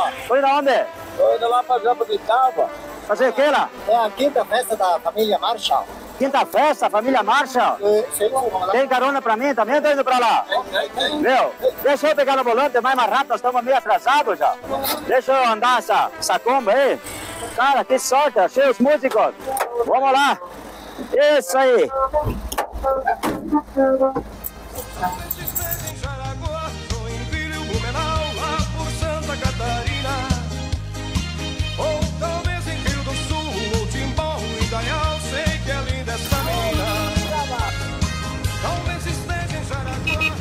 Marcha. Tô indo aonde? Tô indo lá pra Jabuticaba. Fazer o que lá? É a quinta festa da família Marshall. Quinta festa, família Marshall? Sei lá, vamos lá. Tem carona pra mim também? Eu tô indo pra lá. Tem. Meu, deixa eu pegar no volante, mais rápido, nós estamos meio atrasados já. Deixa eu andar essa Kombi aí. Cara, que sorte, achei os músicos. Vamos lá. Isso aí. Em Jaraguá, Joinville, Blumenau, lá por Santa Catarina. Ou talvez em Rio do Sul, ou Timbó, Indaial, sei que é linda essa menina. Talvez esteja em Jaraguá.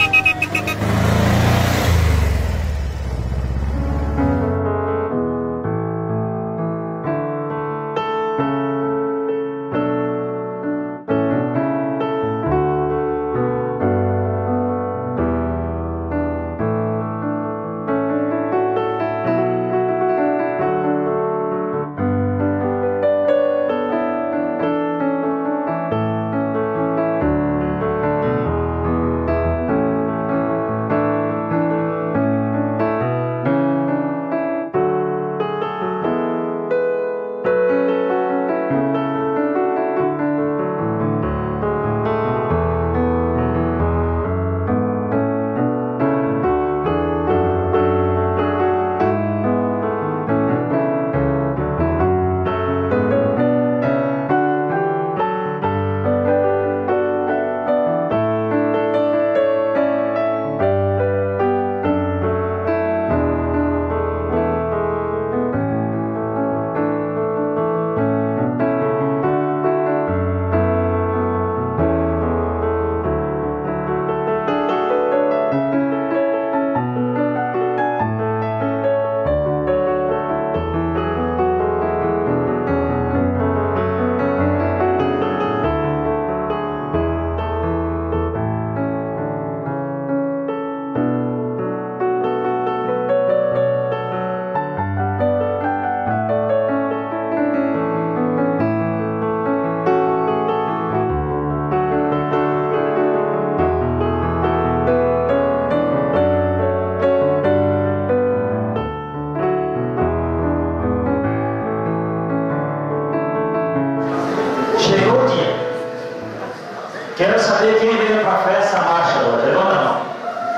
Quero saber quem veio para a festa marcha hoje. Levanta a mão.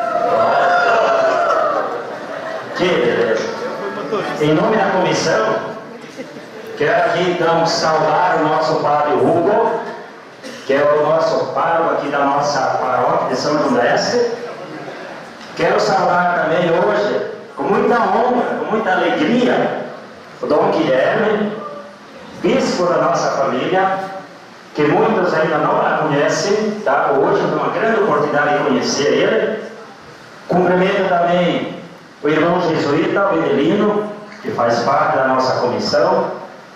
Que beleza. Em nome da comissão, quero aqui então saudar o nosso padre Hugo, que é o nosso pároco aqui da nossa paróquia de São João d'Este. Quero saudar também hoje, com muita honra, com muita alegria, o Dom Guilherme, bispo da nossa família, que muitos ainda não a conhecem, tá? Hoje é uma grande oportunidade de conhecer ele. Cumprimento também o irmão jesuíta, o Edelino, que faz parte da nossa comissão.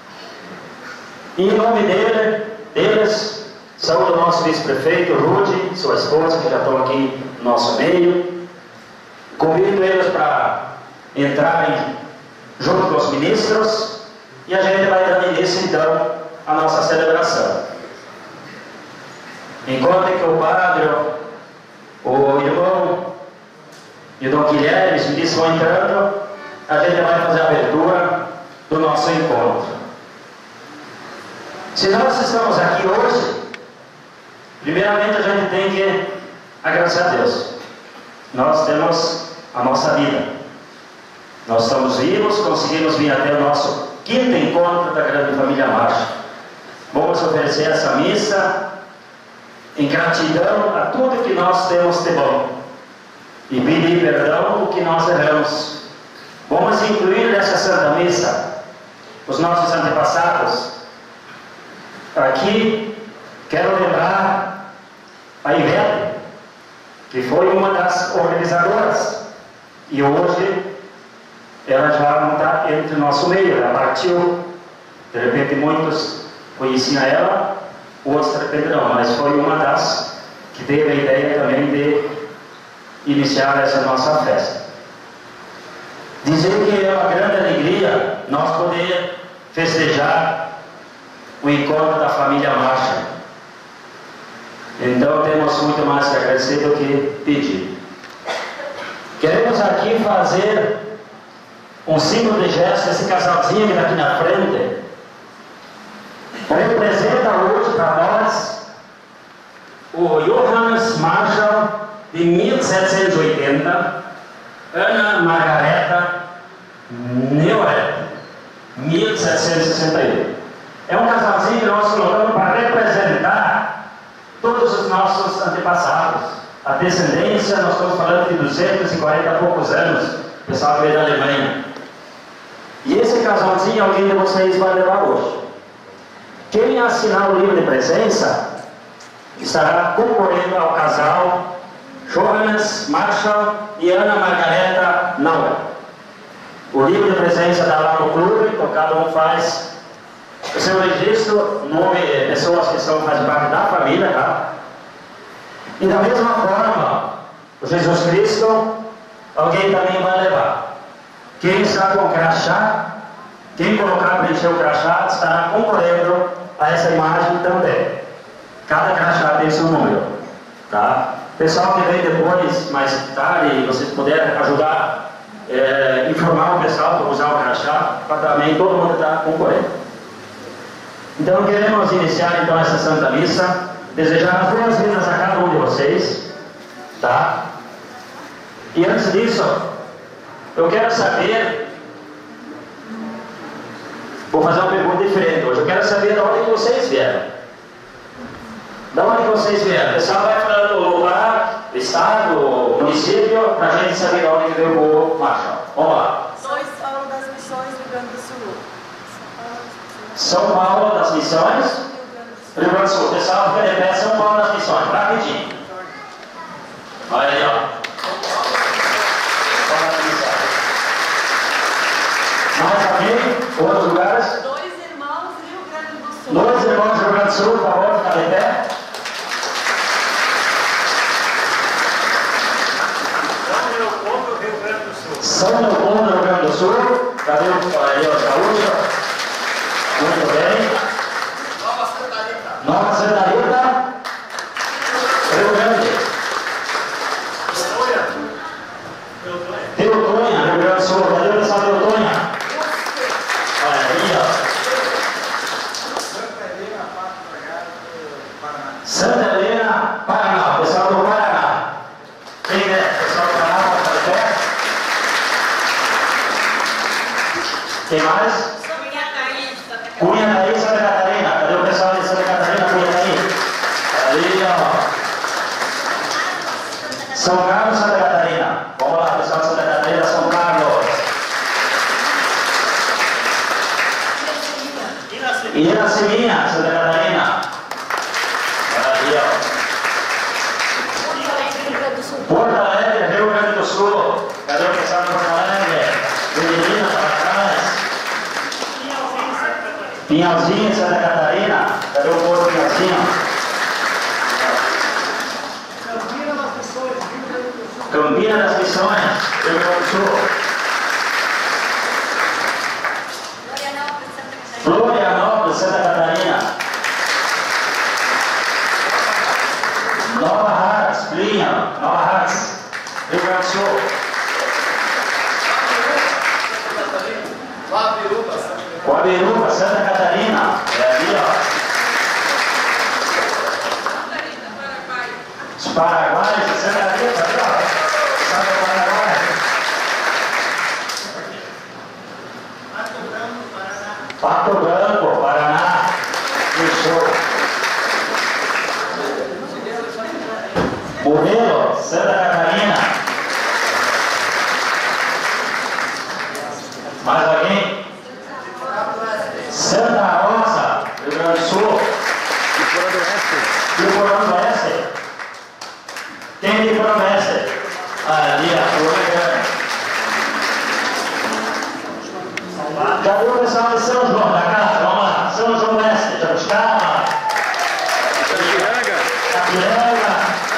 E em nome deles, saúdo o nosso vice-prefeito, Rude, sua esposa, que já estão aqui no nosso meio. Convido eles para entrarem junto com os ministros e a gente vai dar início então à nossa celebração. Enquanto que o padre, o irmão e o Dom Guilherme, os ministros vão entrando, a gente vai fazer a abertura do nosso encontro. Se nós estamos aqui hoje, primeiramente a gente tem que agradecer a Deus. Nós temos a nossa vida. Nós estamos vivos, conseguimos vir até o nosso quinto encontro da Grande Família Marcha. Vamos oferecer essa missa em gratidão a tudo que nós temos de bom e pedir perdão o que nós erramos. Vamos incluir nessa Santa Missa os nossos antepassados. Aqui quero lembrar a Ivete, que foi uma das organizadoras e hoje ela já não está entre o nosso meio, ela partiu. De repente muitos conheciam ela, outros de repente não, mas foi uma das que teve a ideia também de iniciar essa nossa festa. Dizer que é uma grande alegria nós poder festejar o encontro da família Marcha. Então temos muito mais que agradecer do que pedir. Queremos aqui fazer um símbolo de gesto, esse casalzinho que está aqui na frente, representa hoje para nós o Johannes Marshall de 1780, Ana Margareta Neuert, 1761. É um casalzinho que nós colocamos para representar todos os nossos antepassados. A descendência, nós estamos falando de 240 e poucos anos, o pessoal que veio da Alemanha. E esse casalzinho alguém de vocês vai levar hoje. Quem assinar o livro de presença estará concorrendo ao casal Johannes Marshall e Ana Margareta Neuer. O livro de presença está lá no clube, então cada um faz o seu registro, nome de pessoas que fazem parte da família, tá? E da mesma forma, o Jesus Cristo, alguém também vai levar. Quem está com o crachá, quem colocar preencher o crachá, estará concorrendo a essa imagem também. Cada crachá tem seu número, tá? Pessoal que vem depois, mais tarde, vocês puderem ajudar, informar o pessoal para usar o crachá, para também todo mundo está concorrendo. Então queremos iniciar então essa Santa Missa, desejar as boas-vindas a cada um de vocês, tá? E antes disso, eu quero saber, vou fazer uma pergunta diferente hoje, eu quero saber de onde que vocês vieram. Da onde que vocês vieram? O pessoal vai falando o lugar, o estado, o município, para a gente saber de onde que veio o Marshall. Vamos lá. São Paulo das Missões, Rio Grande do Sul. São Paulo das Missões, Rio Grande do Sul. O pessoal fica de pé, São Paulo das Missões, rapidinho. Olha aí, ó. Mais alguém? Outros lugares? Dois irmãos, Rio Grande do Sul. Dois irmãos do Rio Grande do Sul, por favor, fica de pé. São Leopoldo do Rio Grande do Sul. Cadê o gaúcho? Muito bem. Nova Santa Rita. Rio Grande. Teutônia, Rio Grande do Sul. Cadê o pessoal de Teutônia? Olha aí, ó. Santa Helena, Paraná. Pessoal do Paraná. Quem é? Pessoal do Paraná, pode estar de pé? Quem mais? Cunha Daí, Santa Catarina. Cadê o pessoal de Santa Catarina? Cunha Daí. Ali, ó. São Carlos, Santa Catarina. Vamos lá, pessoal de Santa Catarina, São Carlos. Iraceminha, Santa Catarina. Ali, ó. Porto Alegre, Rio Grande do Sul. Cadê o pessoal de Porto Alegre? Menina, para trás. Pinhalzinho, Santa Catarina. Cadê o povo de Pinhalzinho? Campina das Missões, Rio Grande do Sul. Florianópolis, Santa Catarina. Nova Hartz, Plinha, Nova Hartz, Rio Grande do Sul. Guabiruba, Santa Catarina. É ali, ó. Os Paraguaios, Santa Catarina, ali, ó. Santa Paraguai. Pato Branco, Paraná. Fechou. Morelo, Santa Catarina. Mais alguém? Santa Rosa, Rio Grande do Sul. Rio Grande do Oeste. Quem é de Rio Grande do Oeste? Ali, a cadê o pessoal de São João da casa? Vamos lá. São João Oeste, Jabuticaba. Capiranga.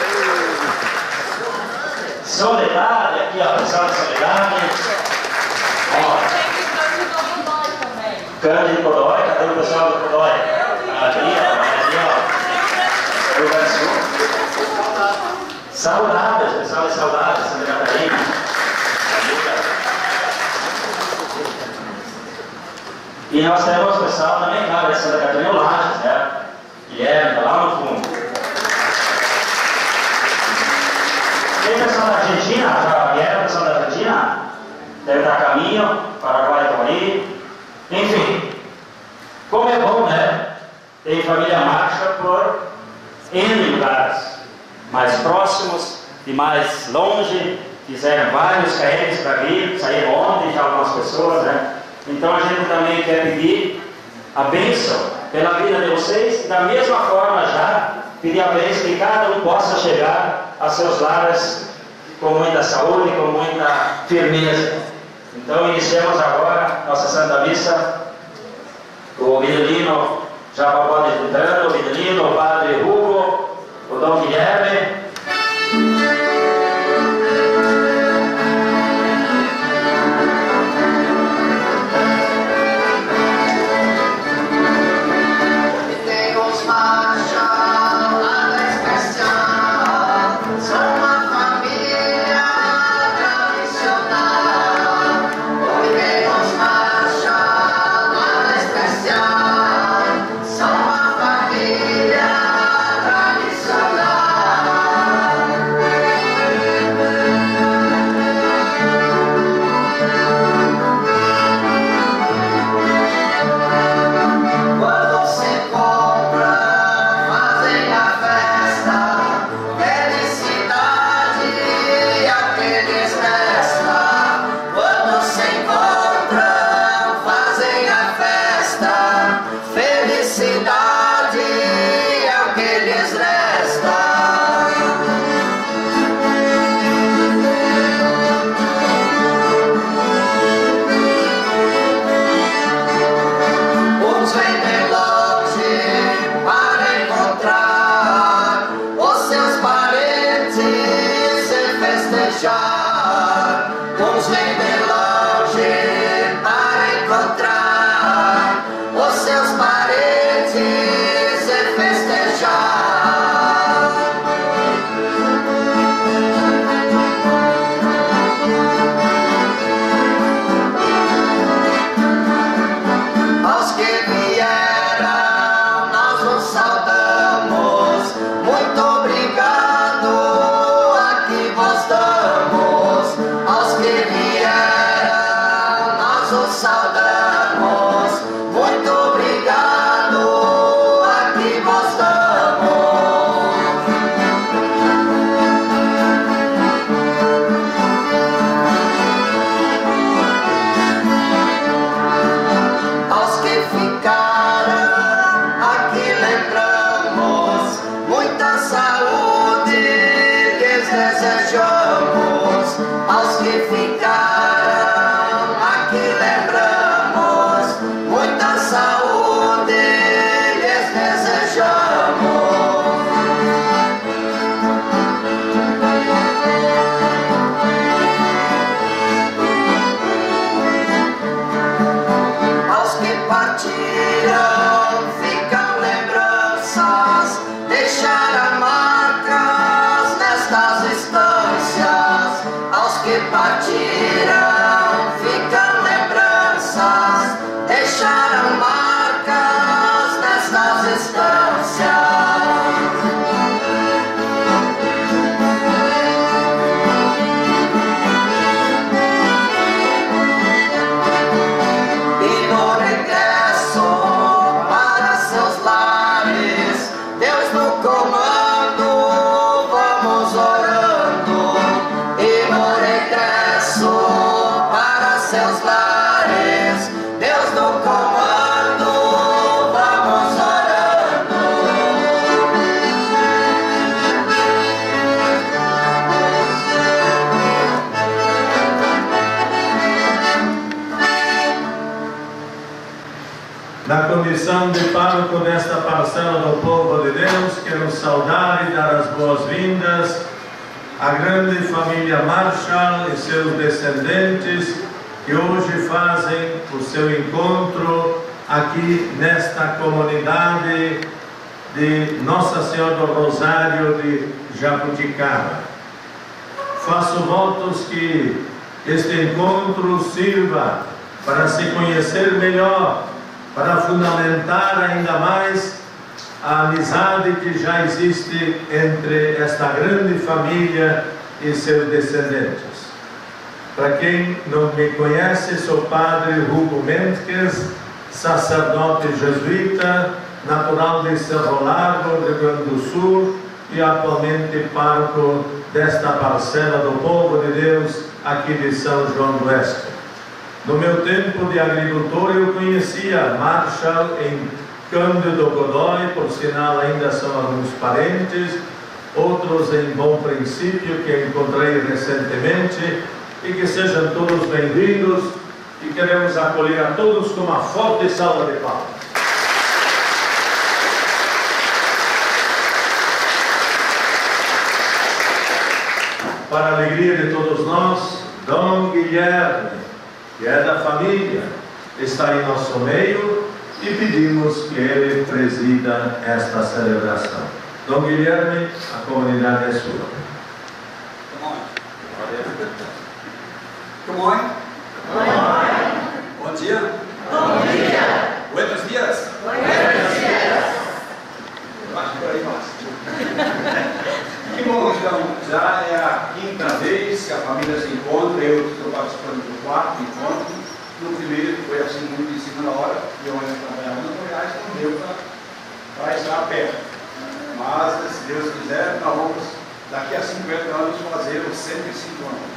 Soledade, aqui, ó, pessoal de Soledade. Cândido Codói, cadê o pessoal do Codói? Ali, ó. Rio Grande do Sul. Saudáveis, pessoal de Saudáveis, Santa Catarina. E nós temos o pessoal também, claro, de Santa Catarina e Lages, né? Guilherme, está lá no fundo. Tem pessoal da Argentina, já vieram pessoal da Argentina? Deve estar a caminho, Paraguai estão aí. Enfim, como é bom, né? Tem família Marshall por N lugares, mais próximos e mais longe, fizeram vários KMs para vir, saíram ontem já algumas pessoas, né? Então a gente também quer pedir a bênção pela vida de vocês, e da mesma forma já pedir a bênção que cada um possa chegar a seus lares com muita saúde, com muita firmeza. Então iniciamos agora nossa Santa Missa. O Midelino já pode escutando, o Midelino, o Padre Hugo, o Dom Guilherme. Na condição de pároco desta parcela do povo de Deus, quero saudar e dar as boas-vindas à grande família Marshall e seus descendentes que hoje fazem o seu encontro aqui nesta comunidade de Nossa Senhora do Rosário de Jabuticaba. Faço votos que este encontro sirva para se conhecer melhor para fundamentar ainda mais a amizade que já existe entre esta grande família e seus descendentes. Para quem não me conhece, sou padre Hugo Mendes, sacerdote jesuíta, natural de Cerro Largo, Rio Grande do Sul, e atualmente pároco desta parcela do povo de Deus aqui de São João do Oeste. No meu tempo de agricultor, eu conhecia Marshall em Cândido Godoy, por sinal ainda são alguns parentes, outros em Bom Princípio, que encontrei recentemente, e que sejam todos bem-vindos, e queremos acolher a todos com uma forte salva de palmas. Para a alegria de todos nós, Dom Guilherme, que é da família, está em nosso meio e pedimos que ele presida esta celebração. Dom Guilherme, a comunidade é sua. Come on. Bom dia. Bom dia. Buenos dias. Buenos dias. Eu acho que por aí passa. Que bom, então, já é a quinta vez que a família se encontra. Eu estou participando do quarto encontro. No primeiro foi assim muito em cima da hora, e eu ainda trabalhava no Goiás, não deu para estar perto. Mas, se Deus quiser, nós vamos daqui a 50 anos fazer os 105 anos.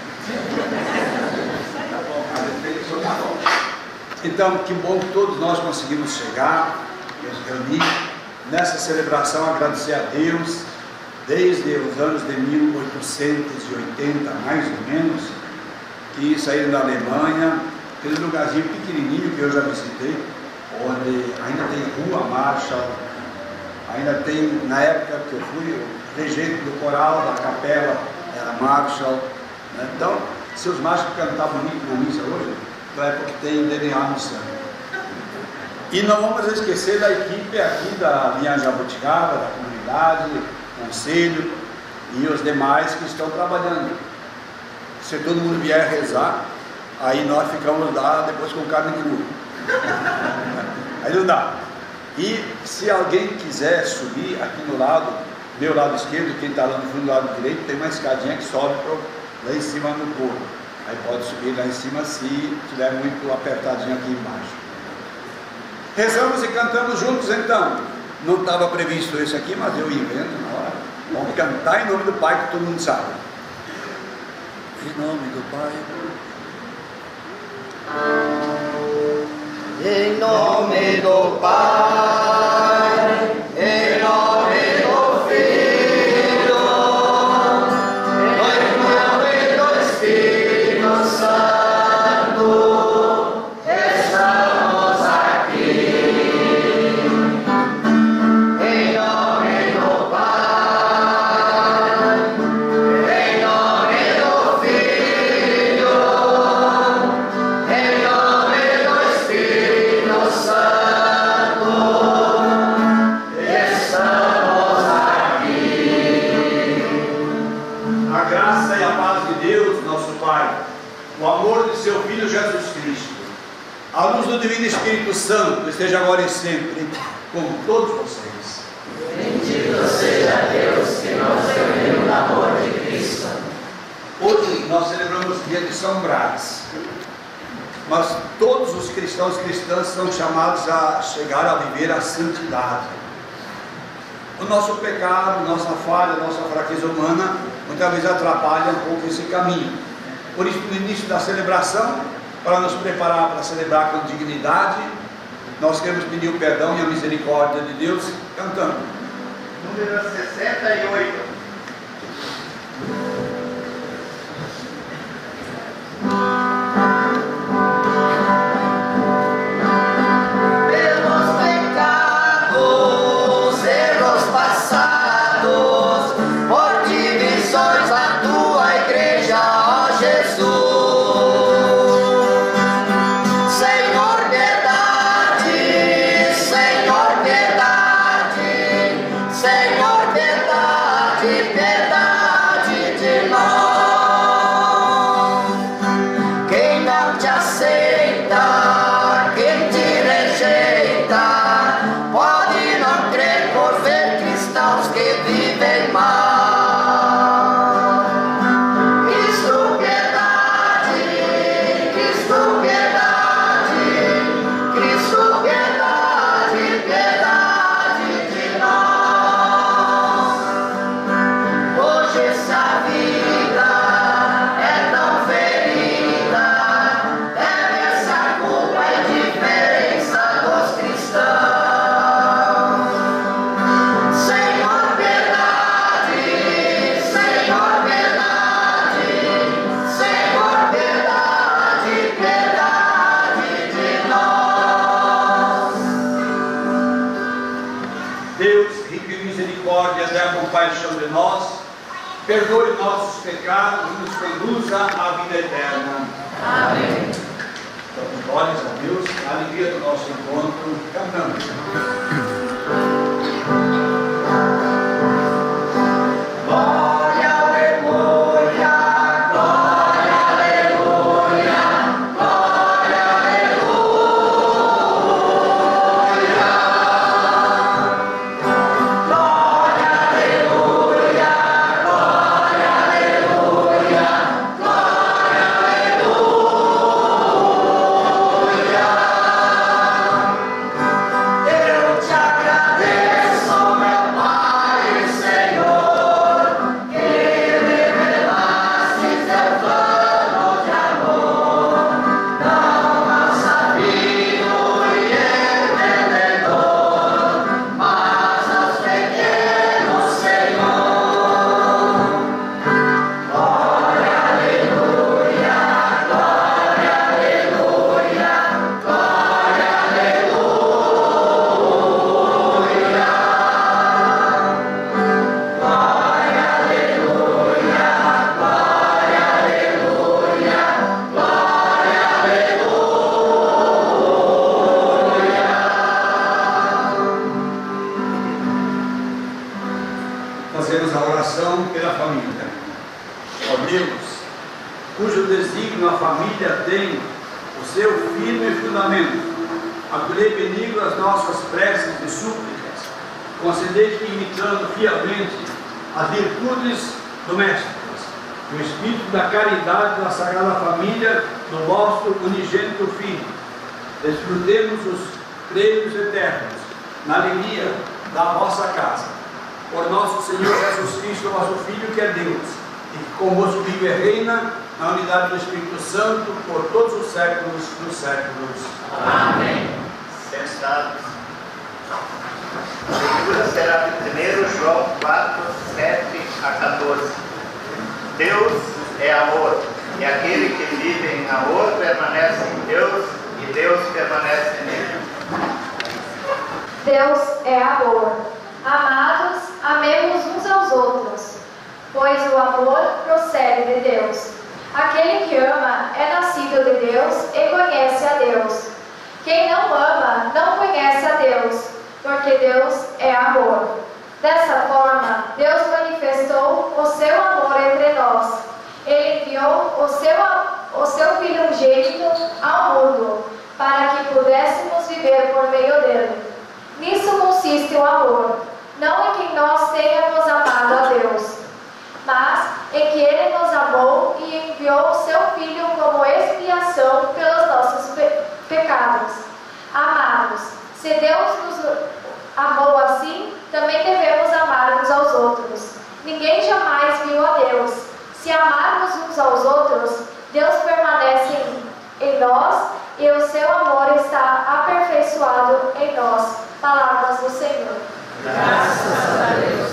Tá bom. Então, que bom que todos nós conseguimos chegar, nos reunir nessa celebração, agradecer a Deus, desde os anos de 1880, mais ou menos, que saíram da Alemanha, aquele lugarzinho pequenininho que eu já visitei, onde ainda tem Rua Marshall, ainda tem, na época que eu fui, o regente do coral da capela era Marshall, né? Então, seus Marshall cantavam bonito na missa hoje, na época que tem DNA no sangue. E não vamos esquecer da equipe aqui da linha Jabuticaba, da comunidade, conselho e os demais que estão trabalhando. Se todo mundo vier rezar, aí nós ficamos lá depois com carne crua. Aí não dá. E se alguém quiser subir aqui no lado, meu lado esquerdo, quem está lá no fundo do lado direito, tem uma escadinha que sobe lá em cima no corpo. Aí pode subir lá em cima se estiver muito apertadinho aqui embaixo. Rezamos e cantamos juntos então. Não estava previsto isso aqui, mas eu invento na hora. Vamos cantar em nome do Pai, que todo mundo sabe. Em nome do Pai. Em nome do Pai, em nome do Filho, em nome do Espírito Santo, estamos aqui. Em nome do Pai, em nome do Filho, em nome do Espírito Santo, estamos aqui. A graça e a paz de Deus, nosso Pai, o amor de seu Filho Jesus Cristo, a luz do Divino Espírito Santo, esteja agora e sempre com todos vocês. Bendito seja Deus que nos reuniu no amor de Cristo. Hoje nós celebramos o dia de São Brás, mas todos os cristãos e cristãs são chamados a chegar a viver a santidade. O nosso pecado, nossa falha, nossa fraqueza humana, muitas vezes atrapalha um pouco esse caminho. Por isso, no início da celebração, para nos preparar para celebrar com dignidade, nós queremos pedir o perdão e a misericórdia de Deus cantando. Número 68. Pelos pecados, erros passados, por divisões a tua igreja, ó Jesus. Senhor, piedade, Senhor, piedade, Senhor, piedade, piedade perdoe nossos pecados e nos conduza à vida eterna. Amém. Então, glórias a Deus, a alegria do nosso encontro, cantando. Fazemos a oração pela família. Ó Deus, cujo desígnio a família tem o seu firme fundamento, acolhei benigno as nossas preces e súplicas, concedei que, imitando fielmente as virtudes domésticas, o espírito da caridade da Sagrada Família do vosso unigênito Filho, desfrutemos os prêmios eternos na alegria da vossa casa. Por nosso Senhor Jesus Cristo, vosso Filho, que é Deus, e que convosco vive e reina na unidade do Espírito Santo por todos os séculos dos séculos. Amém. Sentados. A leitura será de 1 João 4, 7 a 14. Deus é amor, e aquele que vive em amor permanece em Deus, e Deus permanece nele. Deus é amor. Amados, amemos uns aos outros, pois o amor procede de Deus. Aquele que ama é nascido de Deus e conhece a Deus. Quem não ama não conhece a Deus, porque Deus é amor. Dessa forma, Deus manifestou o seu amor entre nós. Ele enviou o seu Filho unigênito ao mundo, para que pudéssemos viver por meio dele. Nisso consiste o amor, não em que nós tenhamos amado a Deus, mas em que Ele nos amou e enviou o seu Filho como expiação pelos nossos pecados. Amados, se Deus nos amou assim, também devemos amar uns aos outros. Ninguém jamais viu a Deus. Se amarmos uns aos outros, Deus permanece em nós e o seu amor está aperfeiçoado em nós. Palavras do Senhor. Graças a Deus.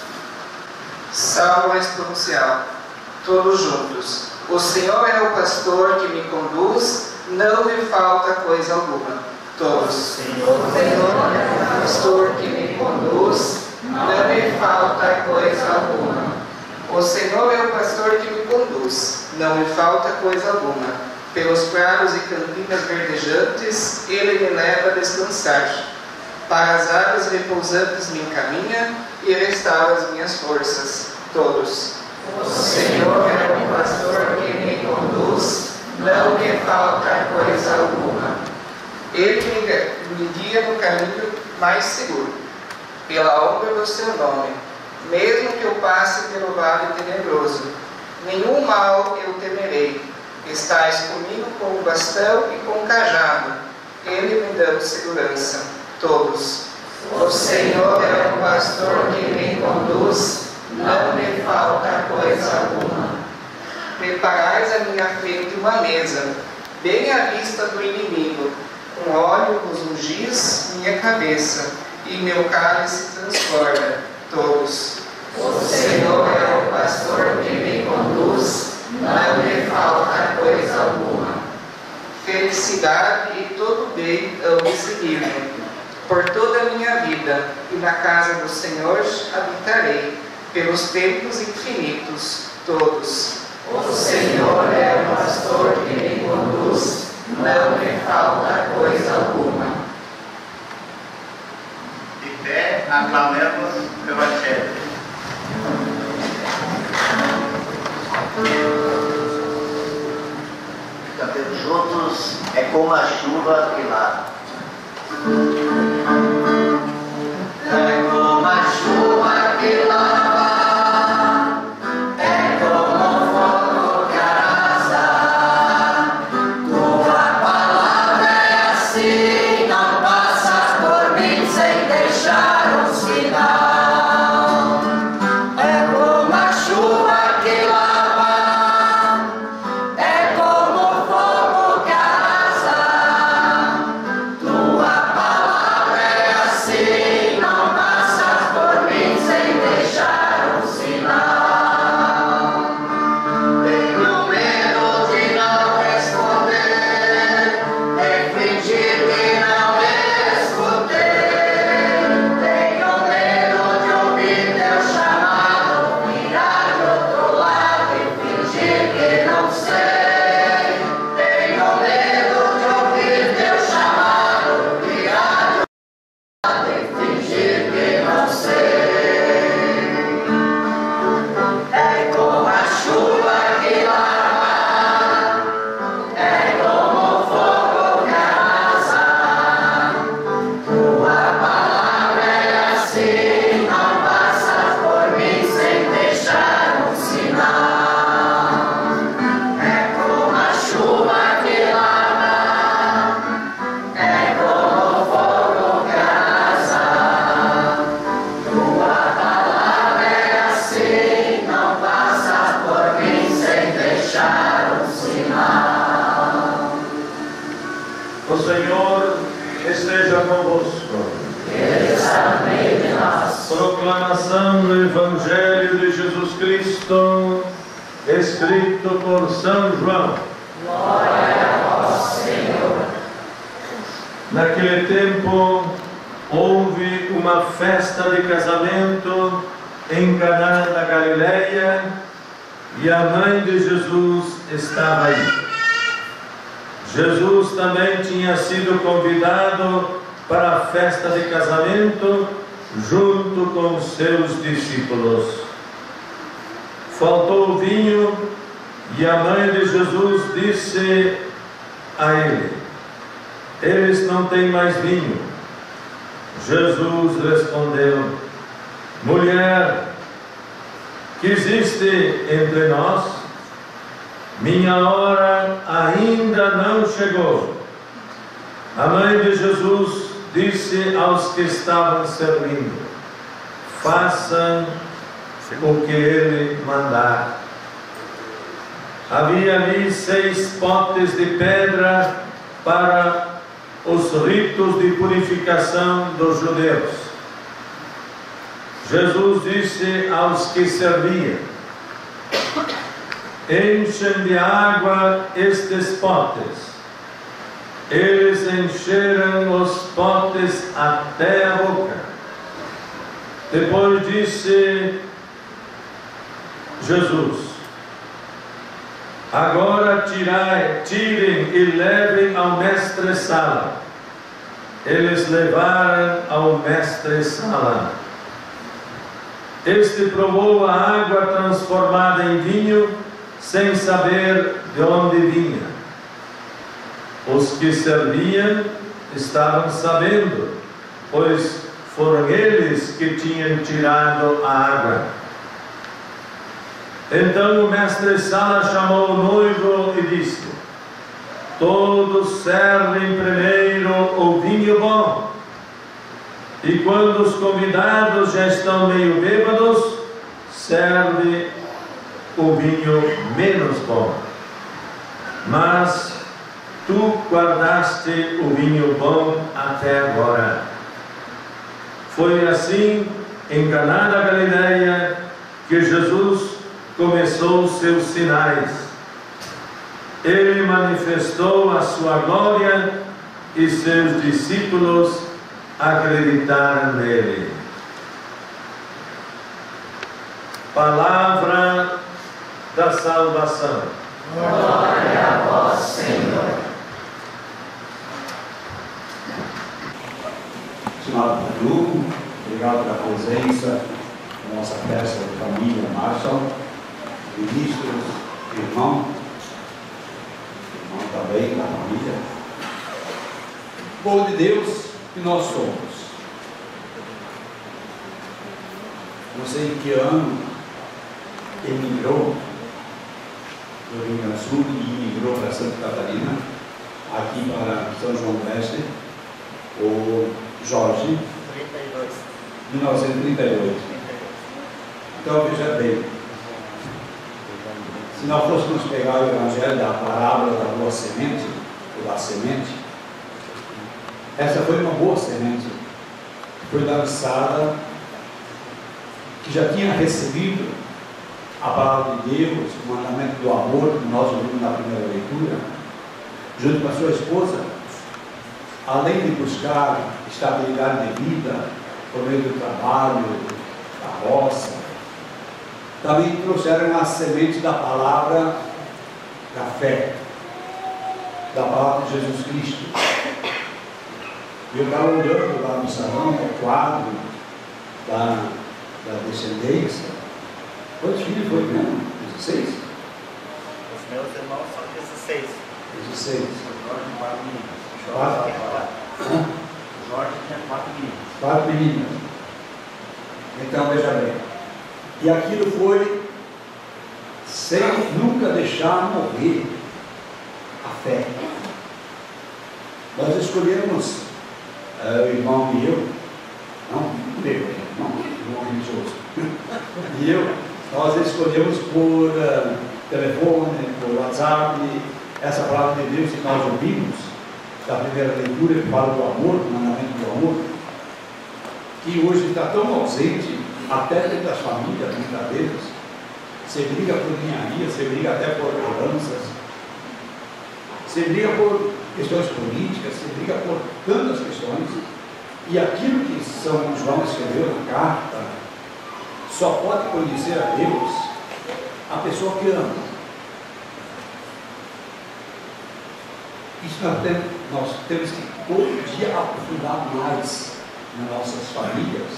Salmo especial. Todos juntos. O Senhor é o pastor que me conduz, não me falta coisa alguma. Todos. O Senhor é o pastor que me conduz, não me falta coisa alguma. O Senhor é o pastor que me conduz, não me falta coisa alguma. Pelos prados e campinas verdejantes, Ele me leva a descansar. Para as águas repousantes me encaminha e restaura as minhas forças. Todos. O Senhor é o pastor que me conduz, não me falta coisa alguma. Ele me guia no caminho mais seguro, pela honra do seu nome. Mesmo que eu passe pelo vale tenebroso, nenhum mal eu temerei. Estás comigo com o bastão e com o cajado. Ele me dá segurança. Todos. O Senhor é o pastor que me conduz, não me falta coisa alguma. Preparais à minha frente uma mesa, bem à vista do inimigo. Com óleo vos ungis minha cabeça, e meu cálice transborda. Todos. O Senhor é o pastor que me conduz, não me falta coisa alguma. Felicidade e todo bem hão de seguir-me por toda a minha vida, e na casa do Senhor habitarei pelos tempos infinitos, todos. O Senhor é o pastor que me conduz, não me falta coisa alguma. De pé, aclamemos o Evangelho. Cantemos juntos, é como a chuva que lava. É como a chuva que lava, é como fogo que arrasa. Tua palavra é assim, não passa por mim sem deixar um sinal. É como a chuva que lava, é como fogo que arrasa. Tua palavra é assim, não passa por mim sem deixar um sinal. Tenho medo de não responder, de fingir que não escutei. Tenho medo de ouvir teu chamado, virar do outro lado e fingir que não sei. Tenho medo de ouvir teu chamado, virar do outro lado e fingir que não sei. É como a chuva que lava, é como o fogo que arrasa. Tua palavra é assim, não passa por mim sem deixar um sinal. É como a chuva que lava, é como o fogo que arrasa. Tua palavra é assim, não passa por mim sem deixar um sinal. O Senhor esteja convosco. Ele está no meio de nós. Proclamação do Evangelho de Jesus Cristo, escrito por São João. Glória a vós, Senhor. Naquele tempo, houve uma festa de casamento em Caná da Galileia e a mãe de Jesus estava aí. Jesus também tinha sido convidado para a festa de casamento junto com seus discípulos. Faltou o vinho e a mãe de Jesus disse a ele: eles não têm mais vinho. Jesus respondeu: mulher, que existe entre nós? Minha hora ainda não chegou. A mãe de Jesus disse aos que estavam servindo: façam o que ele mandar. Havia ali 6 potes de pedra para os ritos de purificação dos judeus. Jesus disse aos que serviam: enchem de água estes potes. Eles encheram os potes até a boca. Depois disse Jesus: agora tirem e levem ao mestre-sala. Eles levaram ao mestre-sala. Este provou a água transformada em vinho, sem saber de onde vinha. Os que serviam estavam sabendo, pois foram eles que tinham tirado a água. Então o mestre-sala chamou o noivo e disse: todos servem primeiro o vinho bom, e quando os convidados já estão meio bêbados, serve o vinho menos bom. Mas tu guardaste o vinho bom até agora. Foi assim, em Caná da Galileia, que Jesus começou seus sinais. Ele manifestou a sua glória e seus discípulos acreditaram nele. Palavra da salvação. Glória a vós, Senhor. Estimado Cadu, obrigado pela presença na nossa festa de família Marshall, ministros, irmão também da família. Povo de Deus que nós somos. Não sei em que ano emigrou do Rio Grande do Sul e imigrou para Santa Catarina, aqui para São João do Oeste, o Jorge, 1938. Então veja bem, se nós fôssemos pegar o Evangelho da parábola da boa semente, ou da semente, essa foi uma boa semente, foi lançada, que já tinha recebido a palavra de Deus, o mandamento do amor, que nós ouvimos na primeira leitura, junto com a sua esposa, além de buscar estabilidade de vida, por meio do trabalho, da roça, também trouxeram a semente da palavra da fé, da palavra de Jesus Cristo. Eu estava olhando lá no salão, o quadro da descendência. Quantos filhos foi mesmo? 16? Os meus irmãos são 16. 16. O Jorge tinha 4 meninas. O Jorge tinha 4 meninas. 4 meninas. Então veja bem. E aquilo foi sem nunca deixar morrer a fé. Nós escolhemos, o irmão e eu, não meu irmão religioso, e eu, nós escolhemos por telefone, por WhatsApp, essa palavra de Deus que nós ouvimos, da primeira leitura, que fala do amor, do mandamento do amor, que hoje está tão ausente, até dentro das famílias, muitas vezes. Você briga por ninharia, você briga até por heranças, você briga por questões políticas, você briga por tantas questões. E aquilo que São João escreveu na carta, só pode conhecer a Deus a pessoa que ama. Isso nós temos que todo dia aprofundar mais nas nossas famílias.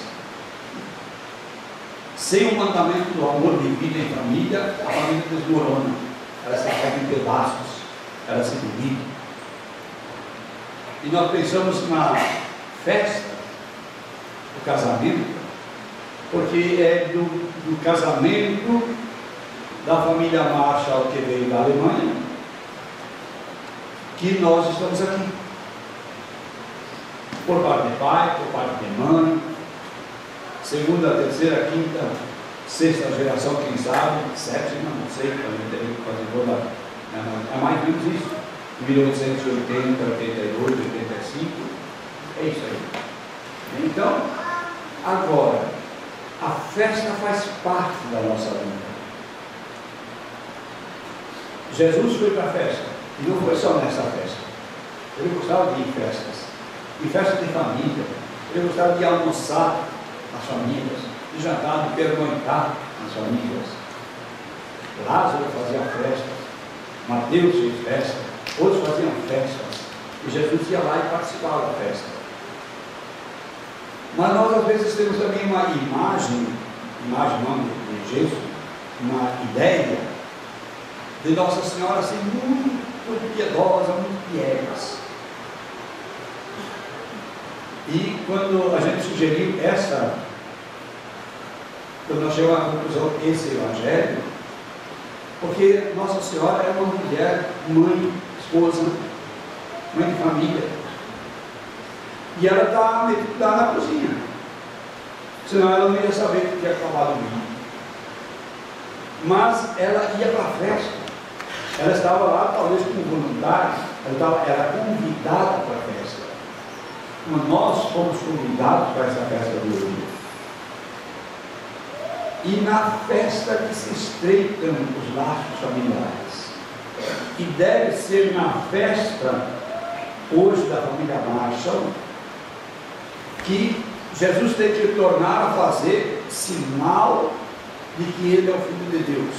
Sem o mandamento do amor de vida em família, a família desmorona, ela se pega em pedaços, ela se divide. E nós pensamos na festa do casamento, porque é do casamento da família Marshall, que veio da Alemanha, que nós estamos aqui. Por parte de pai, por parte de mãe, segunda, terceira, quinta, sexta geração, quem sabe, sétima, não sei, também teria que fazer toda, é mais ou menos isso, 1880, 82, 85, é isso aí. Então, agora, a festa faz parte da nossa vida. Jesus foi para a festa, e não foi só nessa festa, ele gostava de ir em festas, e festa de família, ele gostava de almoçar nas famílias, de jantar, de pernoitar nas famílias. Lázaro fazia festas, Mateus fez festa, outros faziam festas, e Jesus ia lá e participava da festa. Mas nós às vezes temos também uma imagem não de Jesus, uma ideia de Nossa Senhora assim, muito piedosa, muito piegas. E quando a gente sugeriu quando nós chegamos à conclusão esse evangelho, porque Nossa Senhora é uma mulher, mãe, esposa, mãe de família, e ela está na cozinha, senão ela não ia saber que tinha acabado o vinho. Mas ela ia para a festa, ela estava lá talvez como voluntária, era convidada para a festa. Mas nós fomos convidados para essa festa do hoje. E na festa que se estreitam os laços familiares. E deve ser na festa, hoje, da família Marshall, que Jesus tem que tornar a fazer sinal de que ele é o Filho de Deus.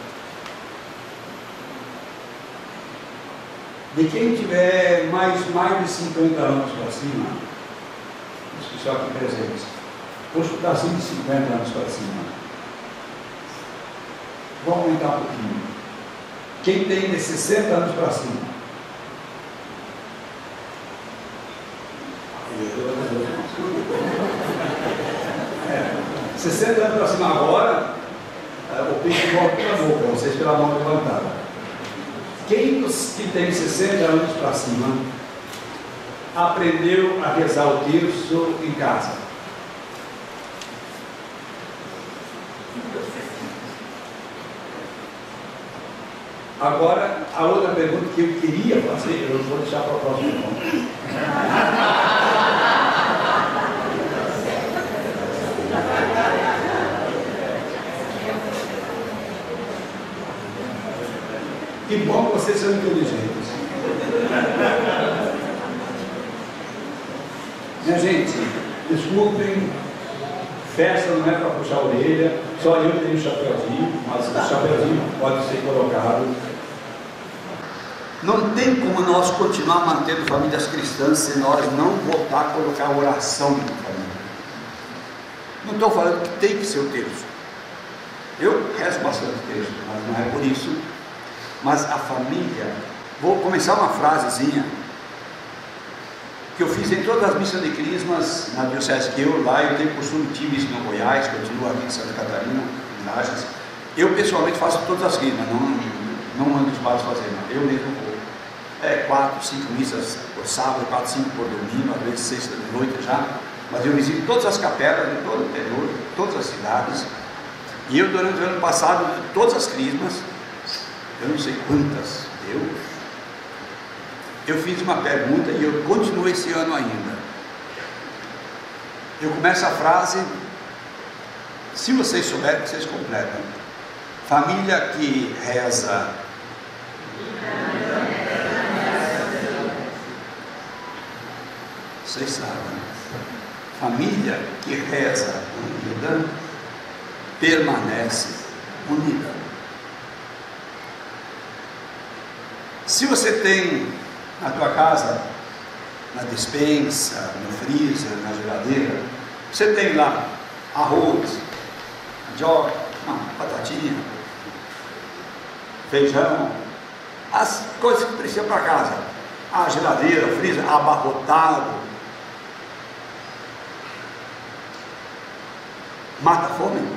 De quem tiver mais de 50 anos para cima, os pessoal aqui presentes, vou escutar assim de 50 anos para cima. Vou aumentar um pouquinho. Quem tem de 60 anos para cima? 60 anos para cima agora, o peixe volta para a boca, vocês pela mão levantada. Quem que tem 60 anos para cima aprendeu a rezar o terço em casa? Agora, a outra pergunta que eu queria fazer, eu vou deixar para o próximo ponto. Que bom que vocês são inteligentes. Minha gente, desculpem, festa não é para puxar a orelha, só eu tenho chapeuzinho, mas o chapeuzinho pode ser colocado. Não tem como nós continuar mantendo famílias cristãs se nós não voltar a colocar oração na família. Não estou falando que tem que ser o terço. Eu rezo bastante terço, mas não é por isso. Mas a família, vou começar uma frasezinha que eu fiz em todas as missas de crismas na diocese que eu tenho costume, tive isso no Goiás, continuo aqui em Santa Catarina, em Lages. Eu pessoalmente faço todas as crismas, não mando os padres fazendo, eu mesmo vou. 4, 5 missas por sábado, 4, 5 por domingo, às vezes sexta de noite já, mas eu visito todas as capelas de todo o interior, todas as cidades, e eu durante o ano passado, todas as crismas, eu não sei quantas eu fiz uma pergunta e eu continuo esse ano ainda. Eu começo a frase, se vocês souberem, vocês completam. Família que reza. Vocês sabem. Família que reza unida, permanece unida. Se você tem na tua casa, na despensa, no freezer, na geladeira, você tem lá arroz, mandioca, batatinha, feijão, as coisas que precisam para casa, a geladeira, o freezer abarrotado, mata a fome?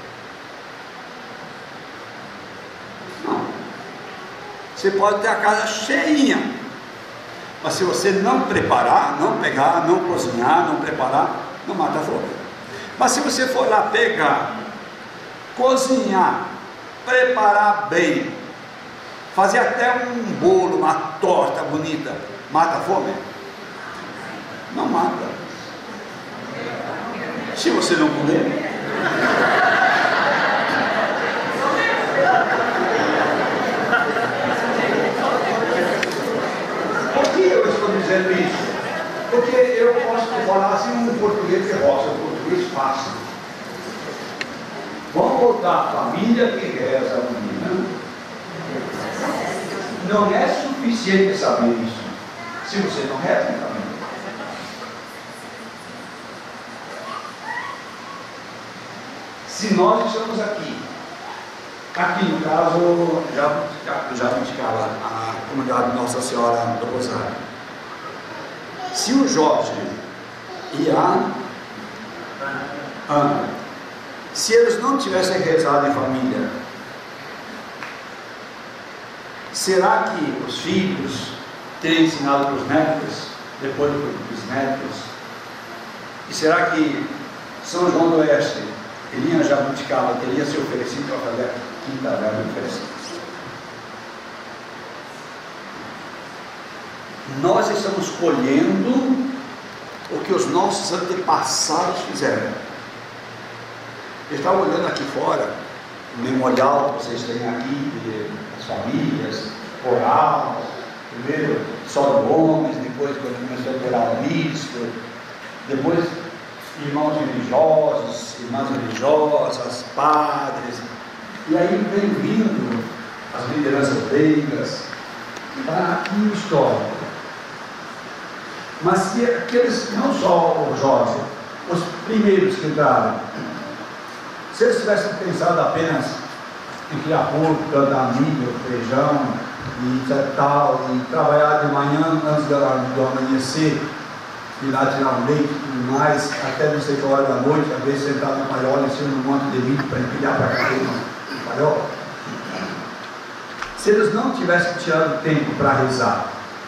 Não. Você pode ter a casa cheinha, mas se você não preparar, não pegar, não cozinhar, não preparar, não mata a fome. Mas se você for lá pegar, cozinhar, preparar bem, fazer até um bolo, uma torta bonita, mata a fome? Não mata. Se você não comer, por que eu estou dizendo isso? Porque eu posso falar assim um português de roça, um português fácil. Vamos voltar à família que reza unida. Não é suficiente saber isso, se você não reza em família. Se nós estamos aqui no caso, já indicava a comunidade Nossa Senhora do Rosário. Se o Jorge e a Ana, se eles não tivessem rezado em família, será que os filhos teriam ensinado para os netos, depois para os bisnetos? E será que São João do Oeste, Elinha Jabuticaba, teria se oferecido para fazer a quinta velha oferecida? Nós estamos colhendo o que os nossos antepassados fizeram. Eu estava olhando aqui fora, o memorial que vocês têm aqui, das famílias, coral, primeiro Só Gomes, depois quando começou a virar o bispo, depois irmãos religiosos, irmãs religiosas, padres, e aí vem vindo as lideranças leigas para aqui histórico. Mas se aqueles, não só o Jorge, os primeiros que entraram, se eles tivessem pensado apenas em criar porco, plantar milho, feijão e tal, e trabalhar de manhã antes do amanhecer, ir lá tirar um leite e tudo mais, até não sei qual hora da noite, às vezes sentado no paiol em cima de um monte de milho para empilhar para cá no paiol. Se eles não tivessem tirado tempo para rezar,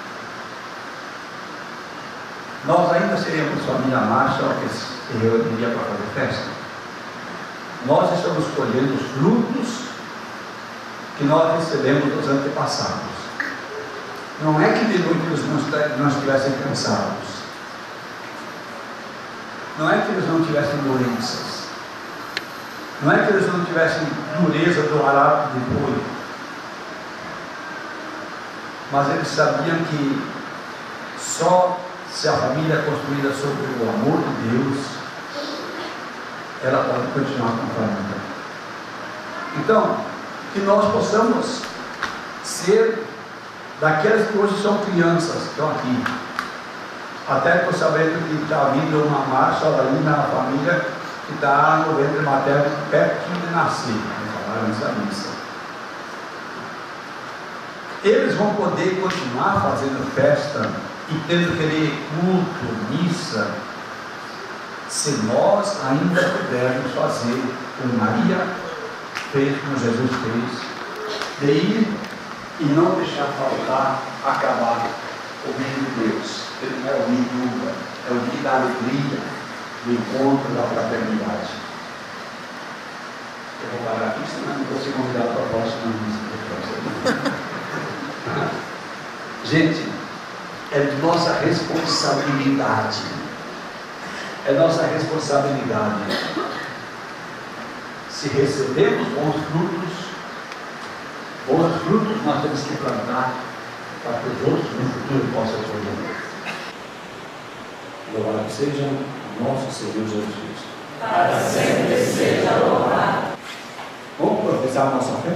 nós ainda seríamos família Marshall que se reuniria para fazer festa. Nós estamos colhendo os frutos que nós recebemos dos antepassados. Não é que de noite eles não estivessem cansados. Não é que eles não tivessem doenças. Não é que eles não tivessem dureza do arado de boi. Mas eles sabiam que só se a família é construída sobre o amor de Deus, ela pode continuar com a família. Então, que nós possamos ser daquelas que hoje são crianças, que estão aqui. Até estou sabendo que está vindo uma marcha ali na família que está no ventre materno pertinho de nascer, falaram nessa missa. Eles vão poder continuar fazendo festa e tendo aquele culto, missa, se nós ainda pudermos fazer como Maria fez, como Jesus fez, de ir e não deixar faltar, acabar o reino de Deus. Ele não é o dia, é o dia da alegria, do encontro, da fraternidade. Eu vou parar aqui, senão não vou ser convidado para a próxima missa. Gente, é nossa responsabilidade. É nossa responsabilidade. Se recebemos bons frutos nós temos que plantar para que os outros no futuro possam colher. Louvado seja nosso Senhor Jesus Cristo. Para sempre seja louvado. Vamos professar a nossa fé?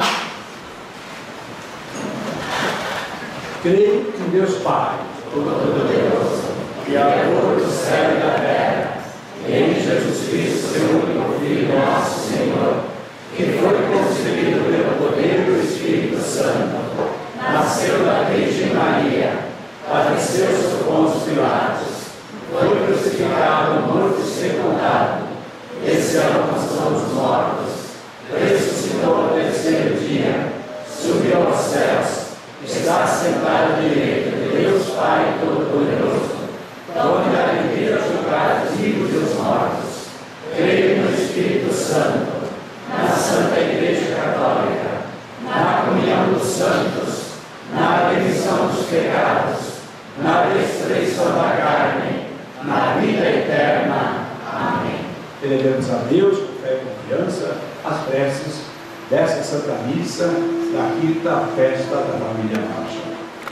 Creio em Deus Pai, Todo-Poderoso, Criador do céu e da terra, e em Jesus Cristo, seu único Filho, nosso Senhor, que foi concebido pelo poder do Espírito Santo, nasceu da Virgem Maria, padeceu sob Pôncio Pilatos, foi crucificado, morto e sepultado, desceu aos mortos, ressuscitou ao terceiro dia, subiu aos céus, está sentado à direita de Deus Pai Todo-Poderoso, onde há de vir a julgar os vivos e os mortos. Creio no Espírito Santo, na Santa Igreja Católica, na comunhão dos santos, na remissão dos pecados, na ressurreição da carne, na vida eterna. Amém. Elevemos a Deus com fé e confiança as preces dessa Santa Missa da quinta festa da família Marshall.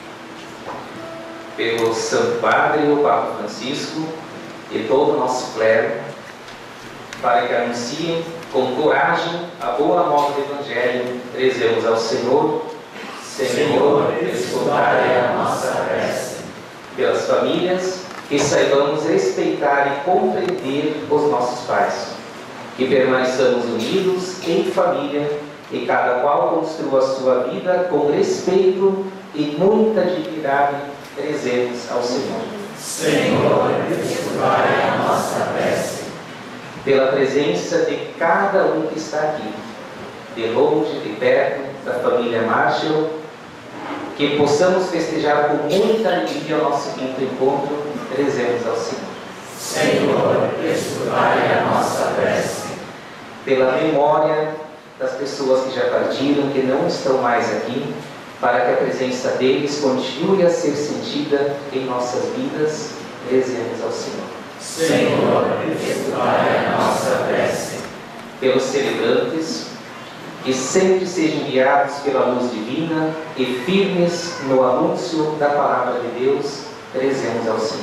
Pelo Santo Padre, o Papa Francisco e todo o nosso clero, para que anunciem com coragem a boa nova do Evangelho, rezemos ao Senhor. Senhor, escutai a nossa prece. Pelas famílias, que saibamos respeitar e compreender os nossos pais, que permaneçamos unidos em família e cada qual construa a sua vida com respeito e muita dignidade. Rezemos ao Senhor. Senhor, escutai a nossa prece. Pela presença de cada um que está aqui, de longe, de perto, da família Marshall, que possamos festejar com muita alegria o nosso quinto encontro. Rezemos ao Senhor. Senhor, escutai a nossa prece. Pela memória das pessoas que já partiram, que não estão mais aqui, para que a presença deles continue a ser sentida em nossas vidas, rezemos ao Senhor. Senhor, escutai a nossa prece. Pelos celebrantes, que sempre sejam guiados pela luz divina e firmes no anúncio da palavra de Deus, rezemos ao Senhor.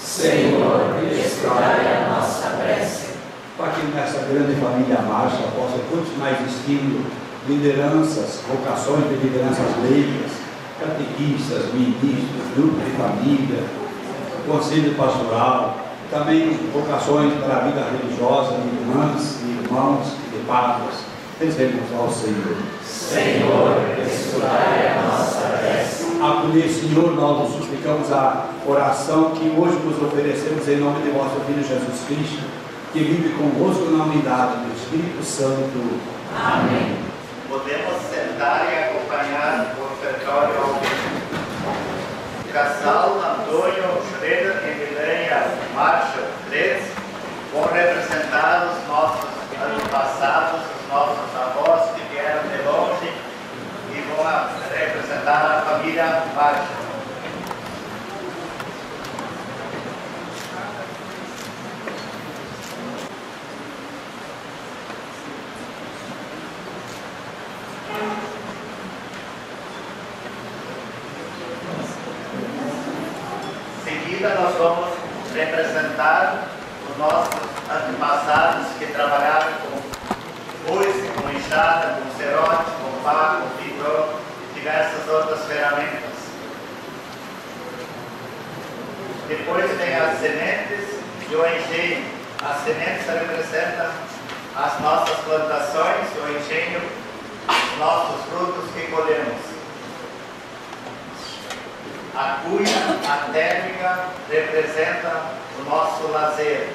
Senhor, escutai a nossa prece. Para que nessa grande família marcha possa continuar existindo lideranças, vocações de lideranças leigas, catequistas, ministros, grupo de família, conselho pastoral, também vocações para a vida religiosa de irmãs, de irmãos e de padres. Rezemos ao Senhor. Senhor, escutai a nossa prece. Acolhei, Senhor, nós nos suplicamos a oração que hoje nos oferecemos em nome de vosso Filho Jesus Cristo, que vive convosco na unidade do Espírito Santo. Amém. Podemos sentar e acompanhar o ofertório ao vivo. O casal Antônio Schroeder e Milenha Marshall 3 vão representar os nossos antepassados, os nossos avós que vieram de longe e vão representar a família Marshall. Em seguida, nós vamos representar os nossos antepassados que trabalharam com foice, com enxada, com cerote, com pá, com fibró e diversas outras ferramentas. Depois tem as sementes e o engenho. As sementes representam as nossas plantações, o engenho, os nossos frutos que colhemos. A cuia, a térmica, representa o nosso lazer.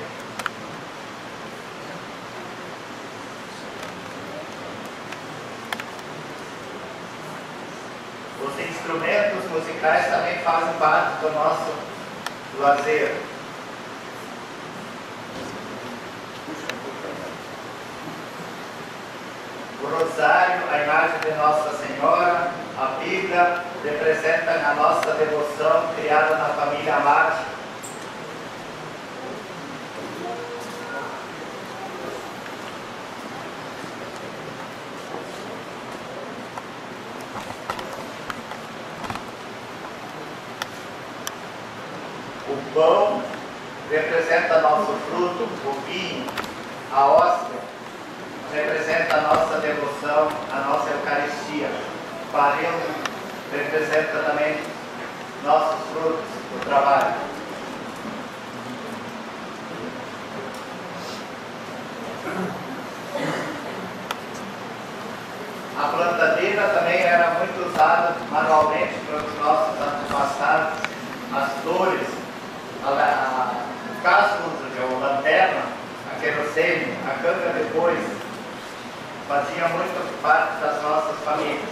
Os instrumentos musicais também fazem parte do nosso lazer. O rosário, a imagem de Nossa Senhora, a Bíblia, representam a nossa devoção criada na família Marshall. O pão representa nosso fruto, o vinho, a hóstia representa a nossa devoção, a nossa Eucaristia. O barril representa também nossos frutos do trabalho. A plantadeira também era muito usada manualmente pelos nossos antepassados. As flores, o casco, a lanterna, a querosene, a canga depois, fazia muito parte das nossas famílias.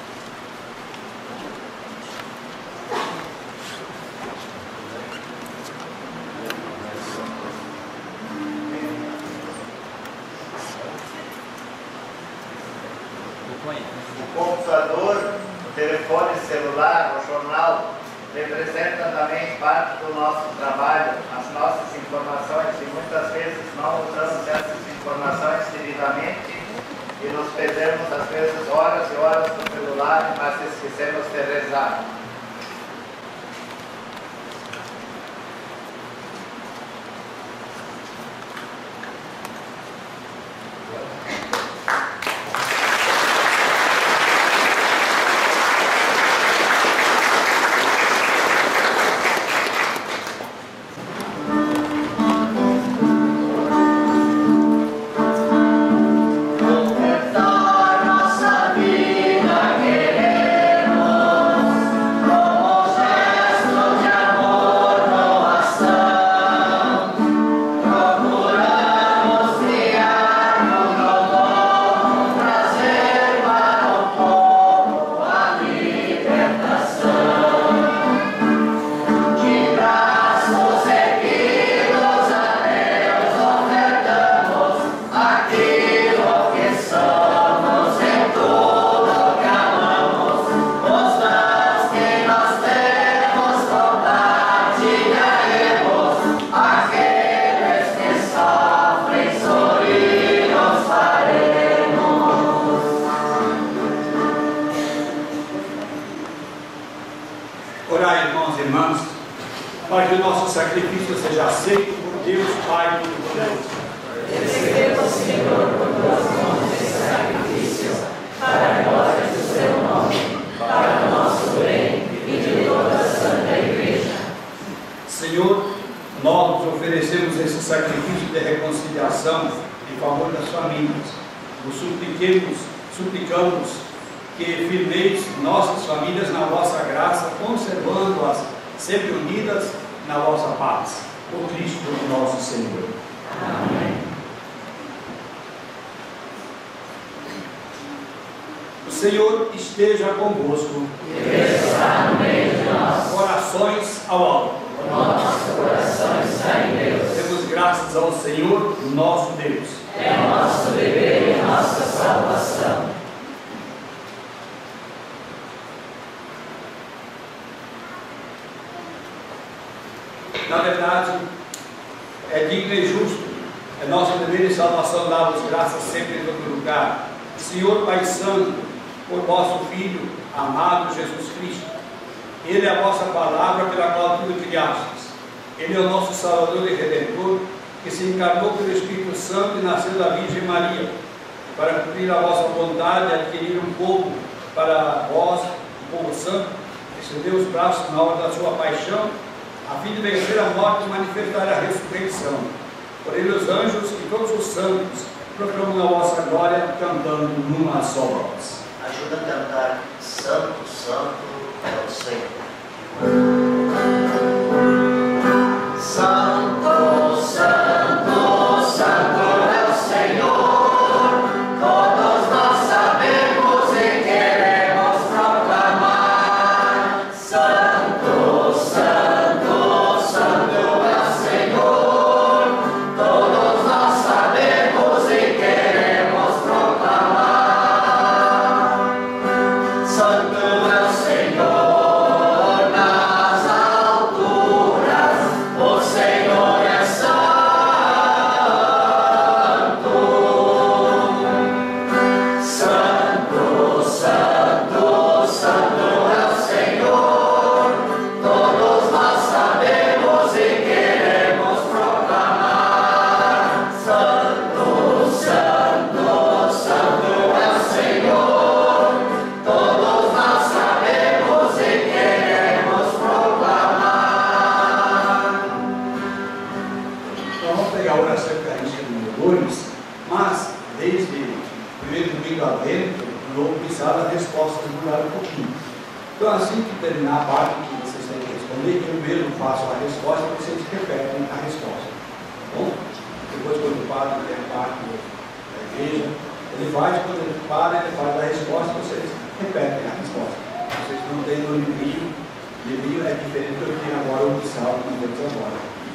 O computador, o telefone celular, o jornal, representa também parte do nosso trabalho, as nossas informações, e muitas vezes não usamos essas informações devidamente e nos perdemos às vezes horas e horas no celular, mas esquecemos de rezar. Nossa vida queremos. para que o nosso sacrifício seja aceito por Deus Pai Todo-Poderoso. Receba, Senhor, por tuas mãos esse sacrifício, para a glória do seu nome, para o nosso bem e de toda a Santa Igreja. Senhor, nós nos oferecemos esse sacrifício de reconciliação em favor das famílias. Nos suplicamos que firmeis nossas famílias na vossa graça, conservando-as sempre unidas na vossa paz. Por Cristo nosso Senhor. Amém. O Senhor esteja convosco. Ele está no meio de nós. Corações ao alto. O nosso coração está em Deus. Demos graças ao Senhor, nosso Deus. É nosso dever e nossa salvação. Na verdade, é digno e justo, é nosso dever e salvação dar-vos graças sempre em todo lugar. Senhor Pai Santo, por vosso Filho, amado Jesus Cristo, Ele é a vossa palavra pela qual tudo criastes. Ele é o nosso Salvador e Redentor, que se encarnou pelo Espírito Santo e nasceu da Virgem Maria, para cumprir a vossa vontade e adquirir um povo para vós, o povo santo, estendeu os braços na hora da sua paixão, a fim de vencer a morte e manifestar a ressurreição. Por ele os anjos e todos os santos proclamam a vossa glória, cantando numa só voz. Ajuda a cantar Santo, Santo é o Senhor. Santo, Santo, Santo é o Senhor. Todos nós sabemos e queremos proclamar. Santo, Santo, Santo é o Senhor. Todos nós sabemos e queremos proclamar. Santo é o Senhor nas alturas, o Senhor é santo. Santo, Santo, Santo é o Senhor. Todos nós sabemos e queremos proclamar. Santo, Santo, Santo é o Senhor. Todos nós sabemos e queremos proclamar. Nós vamos pegar a oração eucarística número 2, mas desde o primeiro domingo adentro, vou precisar da resposta demorar um pouquinho. Então, assim que terminar a parte que vocês têm que responder, eu mesmo faço a resposta e vocês repetem a resposta. Tá bom? Depois, quando o padre tem a parte da igreja, ele faz, quando ele para, ele faz a resposta e vocês repetem a resposta. Vocês não têm no livrinho é diferente do que eu tenho agora, o missal que nós temos agora.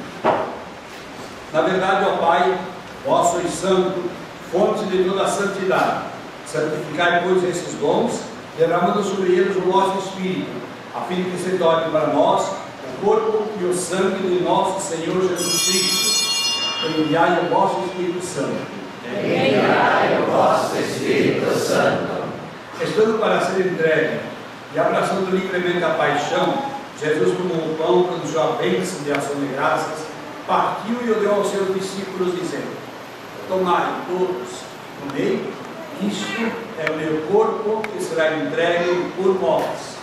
Na verdade, ó Pai, vós sois santo, fonte de toda a santidade. Santificai, pois, esses dons, derramando sobre eles o vosso Espírito, a fim de que se torne para nós o corpo e o sangue de nosso Senhor Jesus Cristo. Enviai o vosso Espírito Santo. Enviai o vosso Espírito Santo. Estando para ser entregue e abraçando livremente a paixão, Jesus tomou o pão, pronunciou a bênção de ação de graças, partiu e o deu aos seus discípulos, dizendo: tomai todos, comei, isto é o meu corpo que será entregue por vós.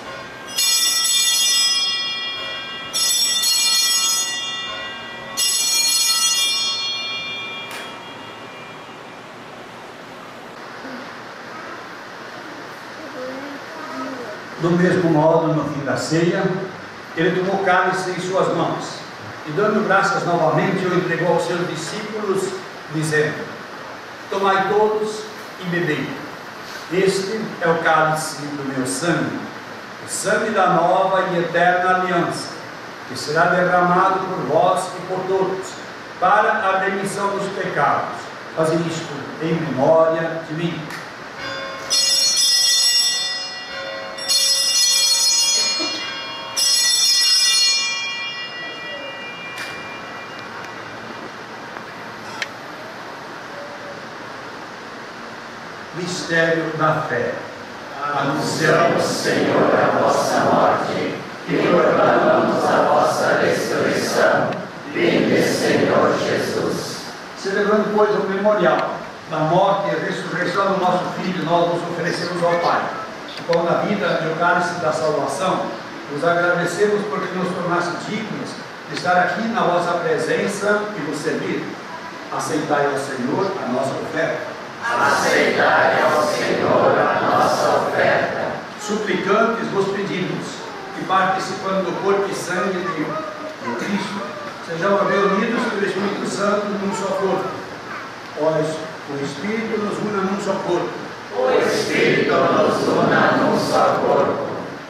Do mesmo modo, no fim da ceia, ele tomou o cálice em suas mãos e, dando graças novamente, o entregou aos seus discípulos, dizendo: tomai todos e bebei. Este é o cálice do meu sangue, o sangue da nova e eterna aliança, que será derramado por vós e por todos, para a remissão dos pecados. Fazei isto em memória de mim. Mistério da fé. Anunciamos, Senhor, a vossa morte e proclamamos a vossa ressurreição depois do memorial da morte e ressurreição do nosso Filho, nós nos oferecemos ao Pai. Com a vida e o cálice da salvação, vos agradecemos porque nos tornaste dignos de estar aqui na vossa presença e vos servir. Aceitai ao Senhor a nossa oferta. Aceitai ao Senhor a nossa oferta. Suplicantes vos pedimos que, participando do corpo e sangue de Cristo, sejamos reunidos pelo Espírito Santo num só corpo. Pois o Espírito nos una num só corpo. O Espírito nos una num só corpo.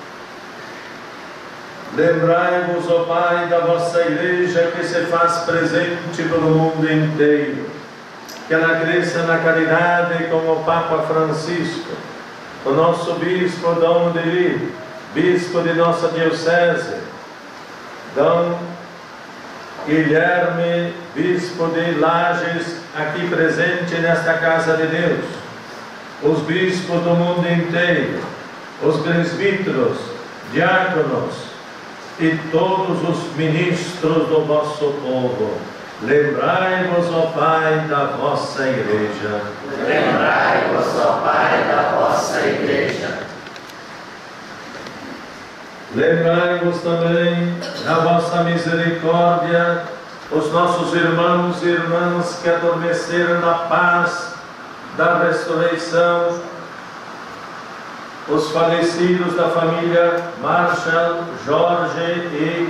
Lembrai-vos, ó Pai, da vossa Igreja que se faz presente pelo mundo inteiro. Que ela cresça na caridade como o Papa Francisco, o nosso Bispo Dom Deli, Bispo de nossa Diocese, Dom Guilherme, Bispo de Lages, aqui presente nesta Casa de Deus, os bispos do mundo inteiro, os presbíteros, diáconos e todos os ministros do vosso povo. Lembrai-vos, ó Pai, da vossa Igreja. Lembrai-vos, ó Pai, da vossa Igreja. Lembrai-vos também da vossa misericórdia, os nossos irmãos e irmãs que adormeceram na paz da ressurreição, os falecidos da família Marshall, Jorge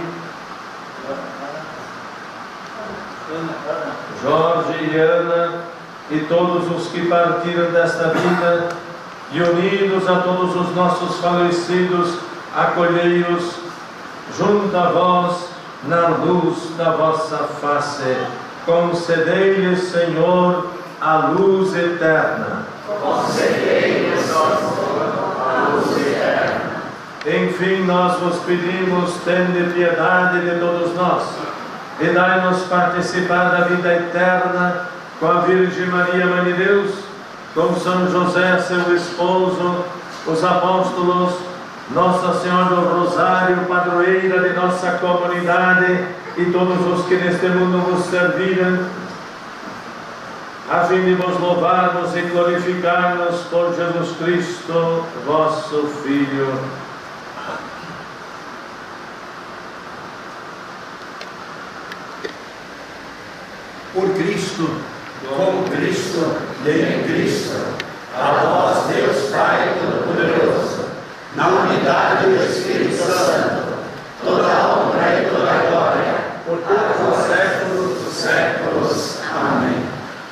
e Ana, e todos os que partiram desta vida, e unidos a todos os nossos falecidos, acolhei-os junto a vós na luz da vossa face. Concedei-lhes, Senhor, a luz eterna. Concedei-lhes, Senhor, a luz eterna. Enfim, nós vos pedimos, tende piedade de todos nós, e dai-nos participar da vida eterna com a Virgem Maria, Mãe de Deus, com São José, seu esposo, os apóstolos, Nossa Senhora do Rosário, padroeira de nossa comunidade, e todos os que neste mundo vos servirem, a fim de vos louvarmos e glorificarmos por Jesus Cristo, vosso Filho. Por Cristo, com Cristo e em Cristo, a vós, Deus Pai Todo-Poderoso, na unidade do Espírito Santo, toda a honra e toda a glória, por todos os séculos dos séculos. Amém.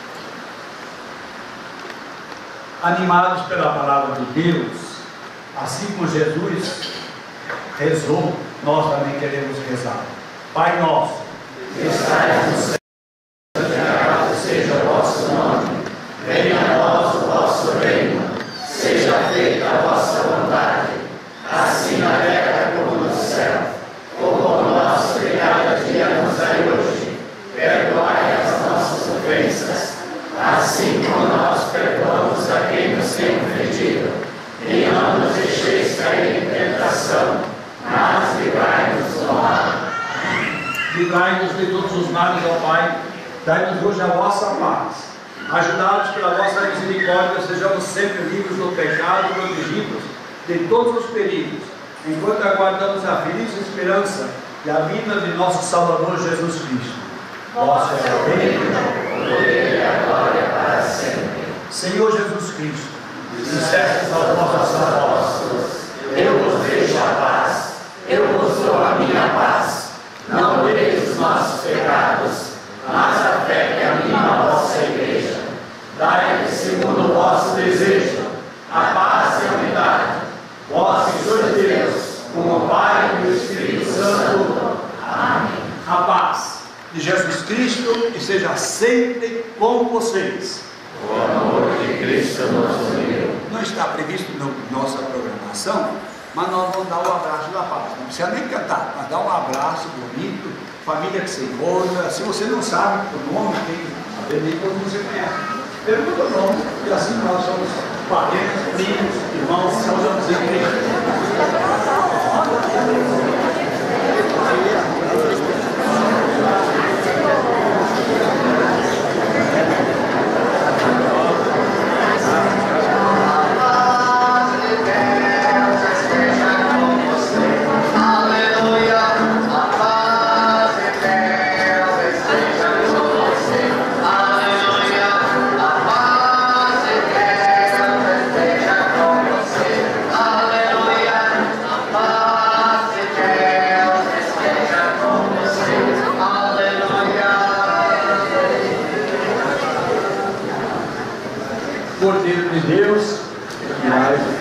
Animados pela palavra de Deus, assim como Jesus rezou, nós também queremos rezar. Pai nosso, que estais no céu, santificado seja o vosso nome, venha a nós o vosso reino, seja feita a vossa vontade, assim na terra como no céu. O pão nosso de cada dia nos dai hoje, perdoai as nossas ofensas, assim como nós perdoamos a quem nos tem ofendido, e não nos deixeis cair em tentação, mas livrai-nos do mal. Livrai-nos de todos os males, ó Pai, dai-nos hoje a vossa paz. Ajudados pela vossa misericórdia, sejamos sempre livres do pecado e protegidos de todos os perigos, enquanto aguardamos a feliz esperança e a vinda de nosso Salvador Jesus Cristo. Vosso é o reino, o poder e a glória para sempre. Senhor Jesus Cristo, dissestes aos vossos apóstolos: eu vos deixo a paz, eu vos dou a minha paz. Não olheis os nossos pecados, mas a fé que anima a vossa Igreja. Dai-lhe, segundo o vosso desejo, a paz e a unidade. Vós que sois Deus, com o Pai e o Espírito Santo. Amém. A paz de Jesus Cristo esteja sempre com vocês. O amor de Cristo nos uniu. Não está previsto na nossa programação, mas nós vamos dar o abraço da paz. Não precisa nem cantar, mas dá um abraço bonito, família que se encontra. Se você não sabe o nome, tem a ver todo mundo se conhece. Pergunta o nome, e assim nós somos parentes, primos, irmãos, nós vamos em igreja.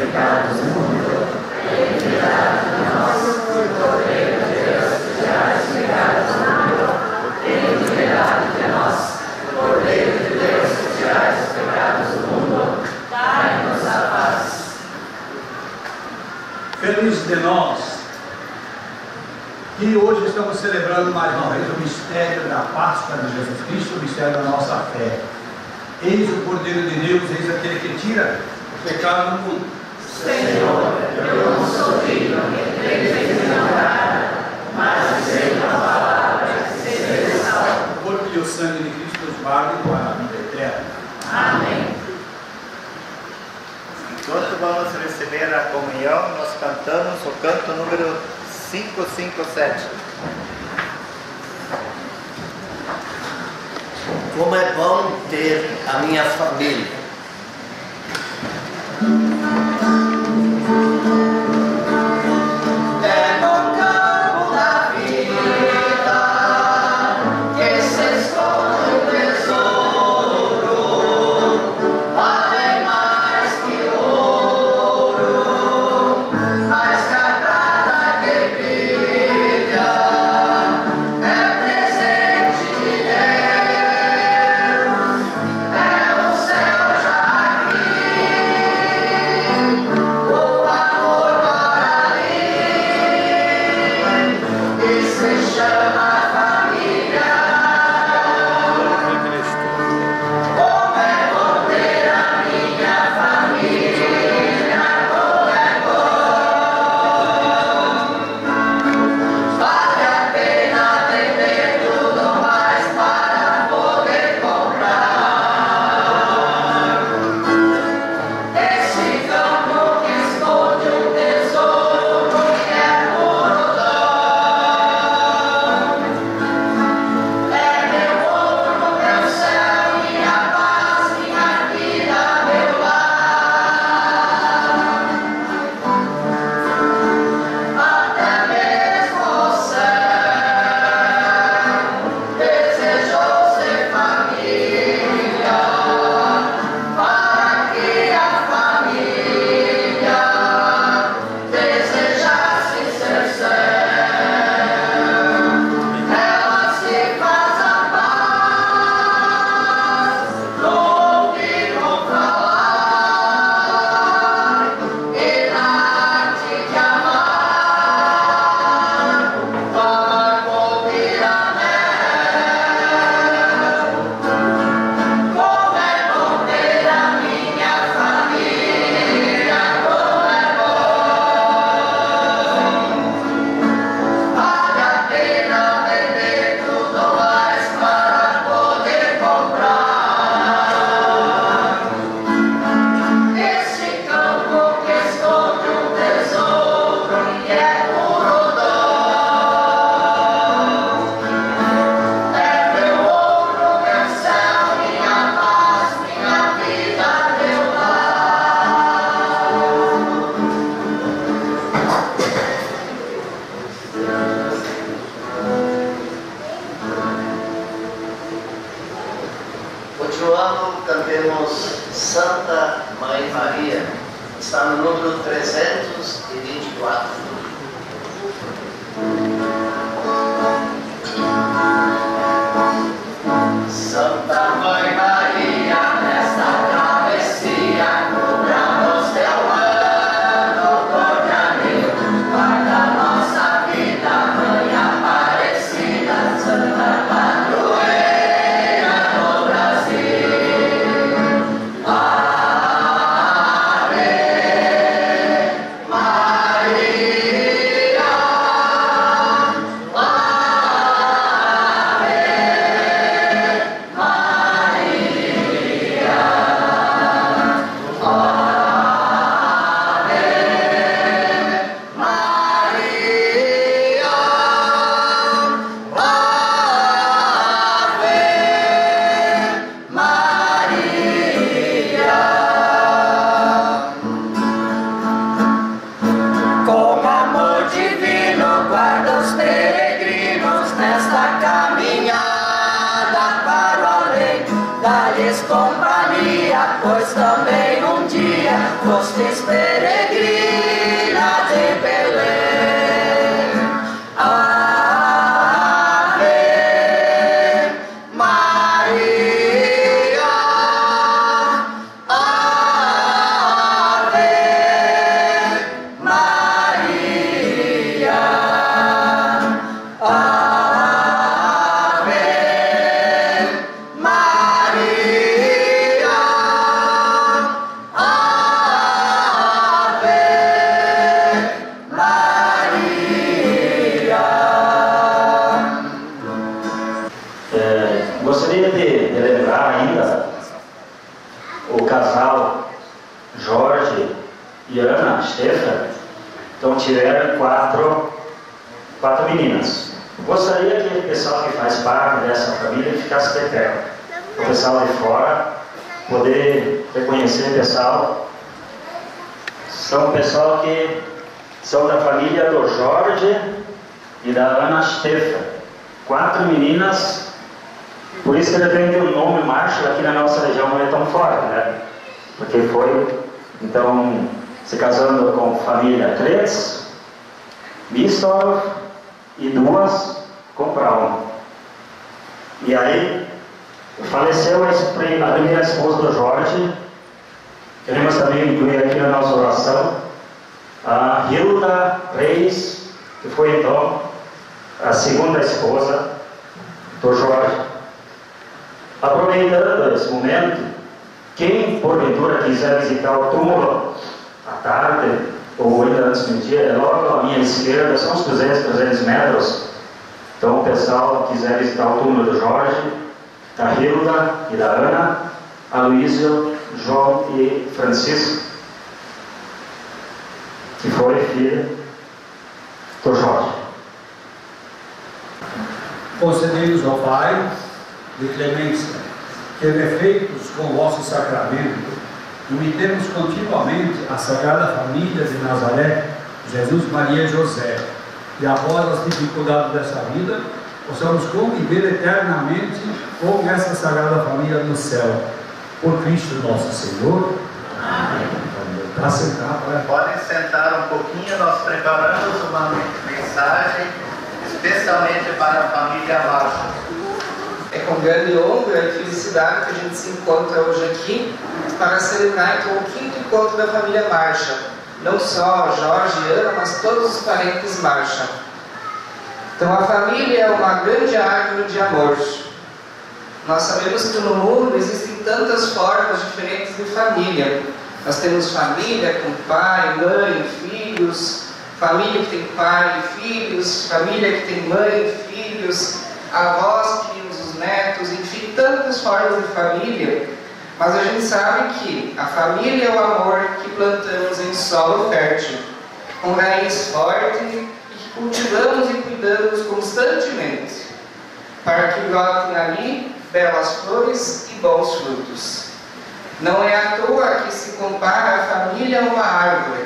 pecados do mundo. Tem piedade de nós, Cordeiro de Deus, que tirais os pecados do mundo. Tem piedade de nós, Cordeiro de Deus, que tirais os pecados do mundo. Dai-nos a paz. Feliz de nós, que hoje estamos celebrando mais uma vez o mistério da Páscoa de Jesus Cristo, o mistério da nossa fé. Eis o Cordeiro de Deus, eis aquele que tira o pecado do mundo. Senhor, eu não sou digno que entreis em minha casa, mas dizei uma palavra que seja salvo. O corpo e o sangue de Cristo nos guardem para a vida eterna. Amém. Enquanto vamos receber a comunhão, nós cantamos o canto número 557. Como é bom ter a minha família. Continuando, cantemos Santa Mãe Maria. Está no número 324. Santa Mãe Maria, nesta travessia, cubra-nos teu manto por caminho, guarda nossa vida, Mãe Aparecida, Santa Padroeira no Brasil. Ave Maria. de lembrar ainda o casal Jorge e Ana Stefan. Então tiveram quatro meninas. Gostaria que o pessoal que faz parte dessa família ficasse de perto. O pessoal de fora poder reconhecer o pessoal. São pessoal que são da família do Jorge e da Ana Stefan. 4 meninas. Por isso que de repente o nome Marshall aqui na nossa região não é tão forte, né? Porque foi, então, se casando com família Kretz, Bistorff e 2 com Braun. E aí, faleceu a primeira esposa do Jorge. Queremos também incluir aqui na nossa oração a Hilda Reis, que foi então a segunda esposa do Jorge. Aproveitando esse momento, quem porventura quiser visitar o túmulo à tarde ou ainda antes do dia, é logo à minha esquerda, são uns 300 metros. Então o pessoal que quiser visitar o túmulo do Jorge, da Hilda e da Ana, Aloysio, João e Francisco, que foi filho do Jorge. Concedei-nos, ó Pai, de clemência, que refeitos com o vosso sacramento, imitemos continuamente a Sagrada Família de Nazaré, Jesus, Maria e José, e após as dificuldades dessa vida, possamos conviver eternamente com essa Sagrada Família no céu. Por Cristo nosso Senhor. Amém. Para sentar, Podem sentar um pouquinho, nós preparamos uma mensagem especialmente para a família Marshall. É com grande honra e felicidade que a gente se encontra hoje aqui para celebrar então o 5º encontro da família Marshall. Não só Jorge e Ana, mas todos os parentes Marshall. Então a família é uma grande árvore de amor. Nós sabemos que no mundo existem tantas formas diferentes de família. Nós temos família com pai, mãe, filhos, família que tem pai e filhos, família que tem mãe e filhos, avós, primos, os netos, enfim, tantas formas de família. Mas a gente sabe que a família é o amor que plantamos em solo fértil, com raiz forte e que cultivamos e cuidamos constantemente, para que brotem ali belas flores e bons frutos. Não é à toa que se compara a família a uma árvore.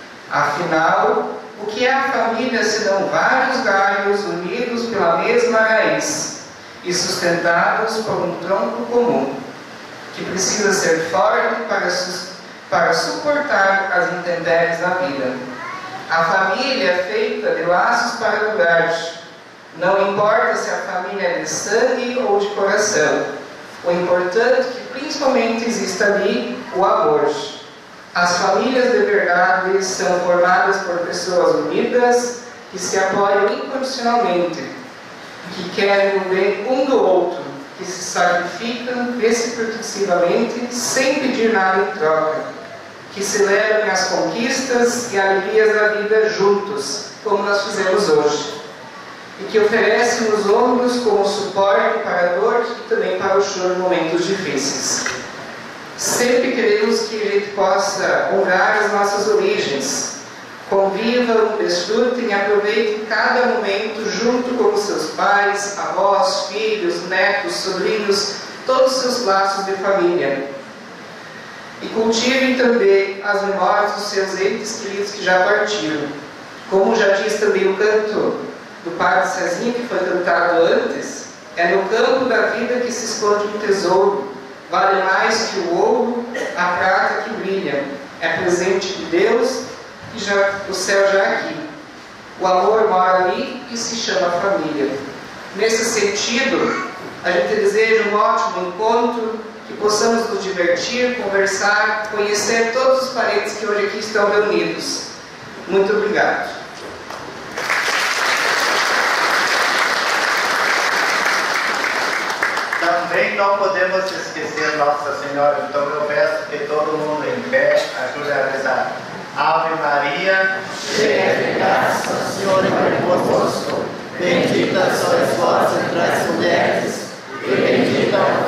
Afinal, o que é a família senão vários galhos unidos pela mesma raiz e sustentados por um tronco comum, que precisa ser forte para suportar as intempéries da vida. A família é feita de laços para durar. Não importa se a família é de sangue ou de coração. O importante é que principalmente exista ali o amor. As famílias de verdade são formadas por pessoas unidas que se apoiam incondicionalmente, que querem o bem um do outro, que se sacrificam reciprocamente sem pedir nada em troca, que celebram as conquistas e alegrias da vida juntos, como nós fizemos hoje, e que oferecem os ombros como suporte para a dor e também para o choro em momentos difíceis. Sempre queremos que a gente possa honrar as nossas origens, convivam, desfrutem e aproveitem cada momento junto com os seus pais, avós, filhos, netos, sobrinhos, todos os seus laços de família. E cultivem também as memórias dos seus entes queridos que já partiram. Como já diz também o canto do Padre Cezinha, que foi cantado antes, é no campo da vida que se esconde um tesouro, vale mais que o ouro, a prata que brilha, é presente de Deus e já, o céu já é aqui. O amor mora ali e se chama família. Nesse sentido, a gente deseja um ótimo encontro, que possamos nos divertir, conversar, conhecer todos os parentes que hoje aqui estão reunidos. Muito obrigado. Também não podemos esquecer Nossa Senhora, então eu peço que todo mundo em pé ajude a rezar. Ave Maria, cheia de graça, o Senhor é convosco. Bendita sois vós entre as mulheres, e bendito é o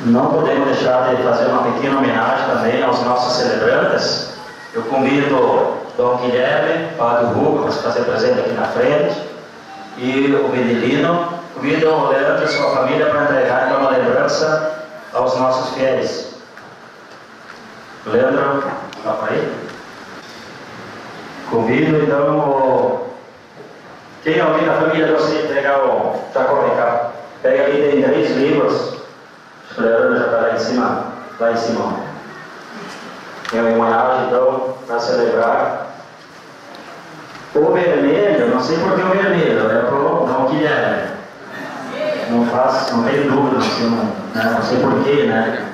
não podemos deixar de fazer uma pequena homenagem também aos nossos celebrantes. Eu convido o Dom Guilherme, Padre Hugo, para se fazer presente aqui na frente, e o Bendelino. Convido o Leandro e sua família para entregar então uma lembrança aos nossos fiéis. Leandro, está aí? Convido então quem é alguém da família de você entregar o Jacó, cá. Pega ali, tem 3 livros. O Leandro já está lá em cima. Lá em cima. Tem uma homenagem então para celebrar. O vermelho, não sei por que o vermelho, é para o Dom Guilherme. Não tenho dúvida, não sei por quê, né?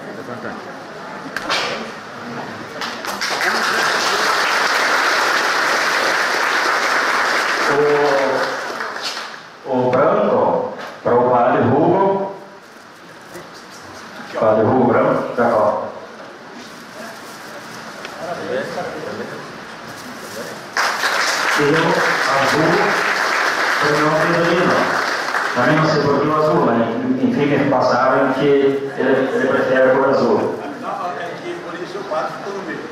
O branco para o Padre Hugo. Padre Hugo branco, Jacó. E o azul para o nosso Bendelino. Também não sei por que o azul, mas enfim, me passaram que ele prefere a cor azul. Não, é que por isso o padre ficou no meio.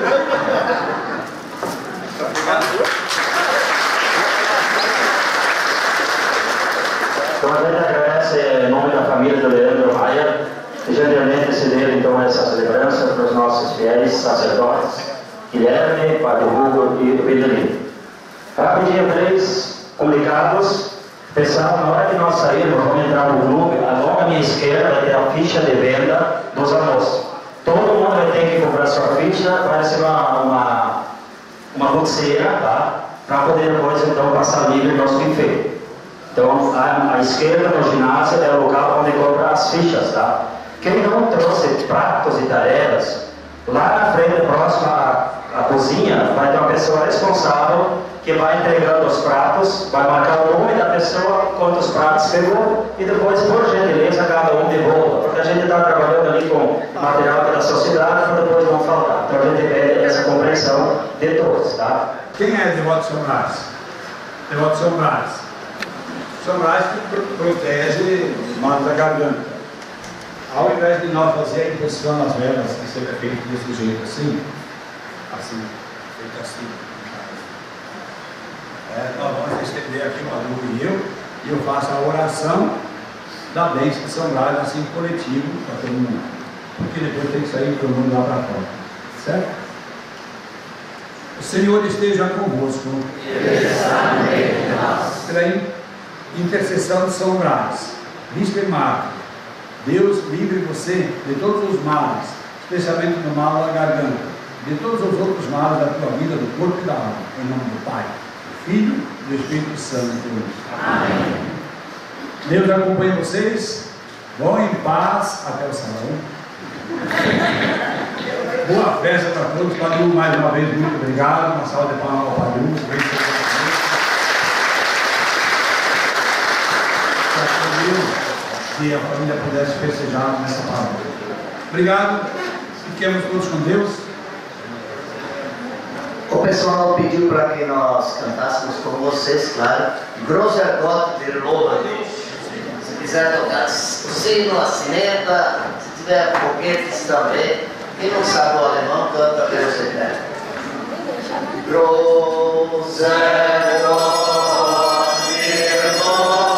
Então a gente agradece em nome da família do Leandro Maia e gentilmente ceder então essa lembrança para os nossos fiéis sacerdotes, Guilherme, Padre Hugo e Bendelino. Rapidinho, 3 comunicados. Pessoal, na hora que nós sairmos, vamos entrar no clube, logo à minha esquerda vai ter a ficha de venda dos almoços. Todo mundo vai ter que comprar sua ficha, vai ser uma pulseira, tá? Para poder depois então passar livre no nosso buffet. Então, à esquerda no ginásio é o local onde compra as fichas, tá? Quem não trouxe pratos e talheres, lá na frente, próximo à cozinha, vai ter uma pessoa responsável que vai entregando os pratos, vai marcar o nome da pessoa, quantos pratos pegou, e depois, por gentileza, cada um devolva, porque a gente está trabalhando ali com material da sociedade, para depois não faltar. Então a gente pede essa compreensão de todos, tá? Quem é devoto de São Brás? Devoto de São Brás. São Brás que protege os malos da garganta. Ao invés de nós fazer a imposição nas velas, que seja feito desse jeito assim, feito assim, nós vamos estender aqui, o Manu e eu faço a oração da bênção de São Brás, assim, coletivo, para todo mundo. Porque depois tem que sair todo mundo lá para fora. Certo? O Senhor esteja convosco. Pela intercessão de São Brás, Bispo Marco, Deus livre você de todos os males, especialmente do mal da garganta, de todos os outros males da tua vida, do corpo e da alma, em nome do Pai, do Filho e do Espírito Santo. Amém. Deus acompanhe vocês, vão em paz até o salão. Boa festa para todos. Padre Hugo, mais uma vez, muito obrigado. Uma salva de palmas ao Padre Hugo. Que a família pudesse festejar nessa palavra. Obrigado. Fiquemos todos com Deus. O pessoal pediu para que nós cantássemos com vocês, claro. Großer Gott, wir loben dich. Se quiser tocar o sino, a sineta, se tiver foguetes também. Quem não sabe o alemão, canta Deus eterno. Großer Gott, wir loben.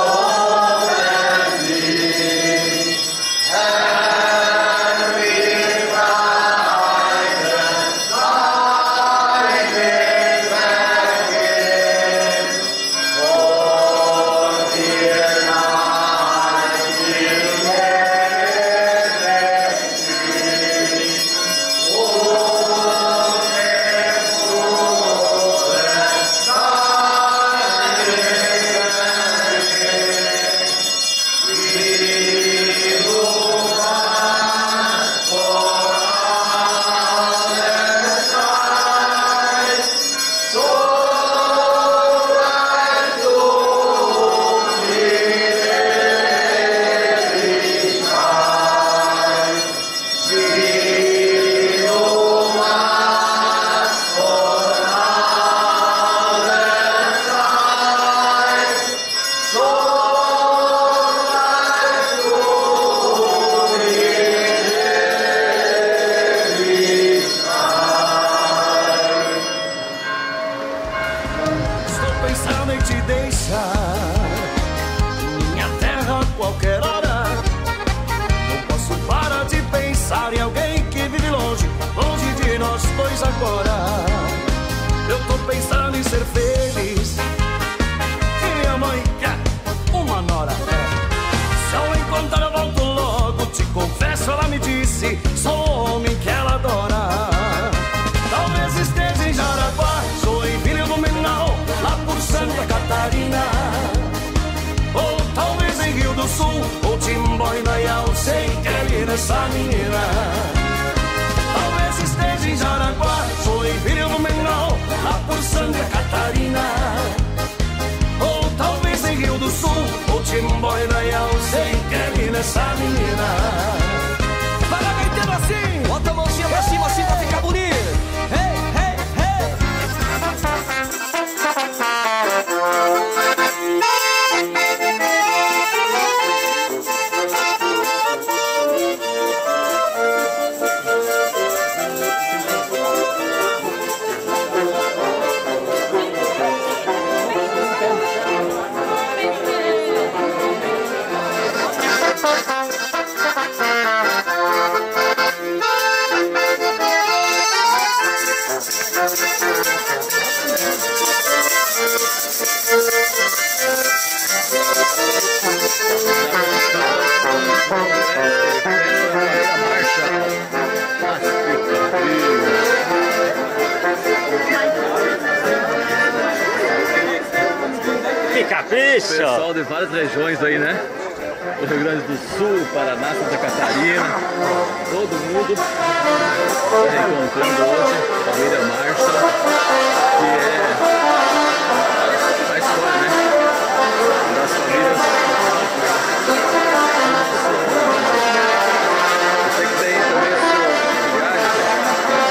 mas agora eu tô pensando em ser feliz. E minha mãe quer uma nora. Se eu encontrar eu volto logo, te confesso, ela me disse, sou o homem que ela adora. Talvez esteja em Jaraguá, Joinville, Blumenau, lá por Santa Catarina. Ou talvez em Rio do Sul, ou Timbó e Dayal, sei que é essa menina. Talvez esteja em Jaraguá, Joinville, Blumenau, lá por Santa Catarina. Ou talvez em Rio do Sul, ou Timbó e Dayal, sei que é essa menina. Vai lá, gaiteiro, assim, bota a mãozinha pra cima assim pra ficar bonito. Que capricho! Pessoal de várias regiões aí, né? Do Rio Grande do Sul, Paraná, Santa Catarina, todo mundo se reencontrando hoje, família Marshall, que é a história, né? Das famílias. Você que tem também a sua viagem.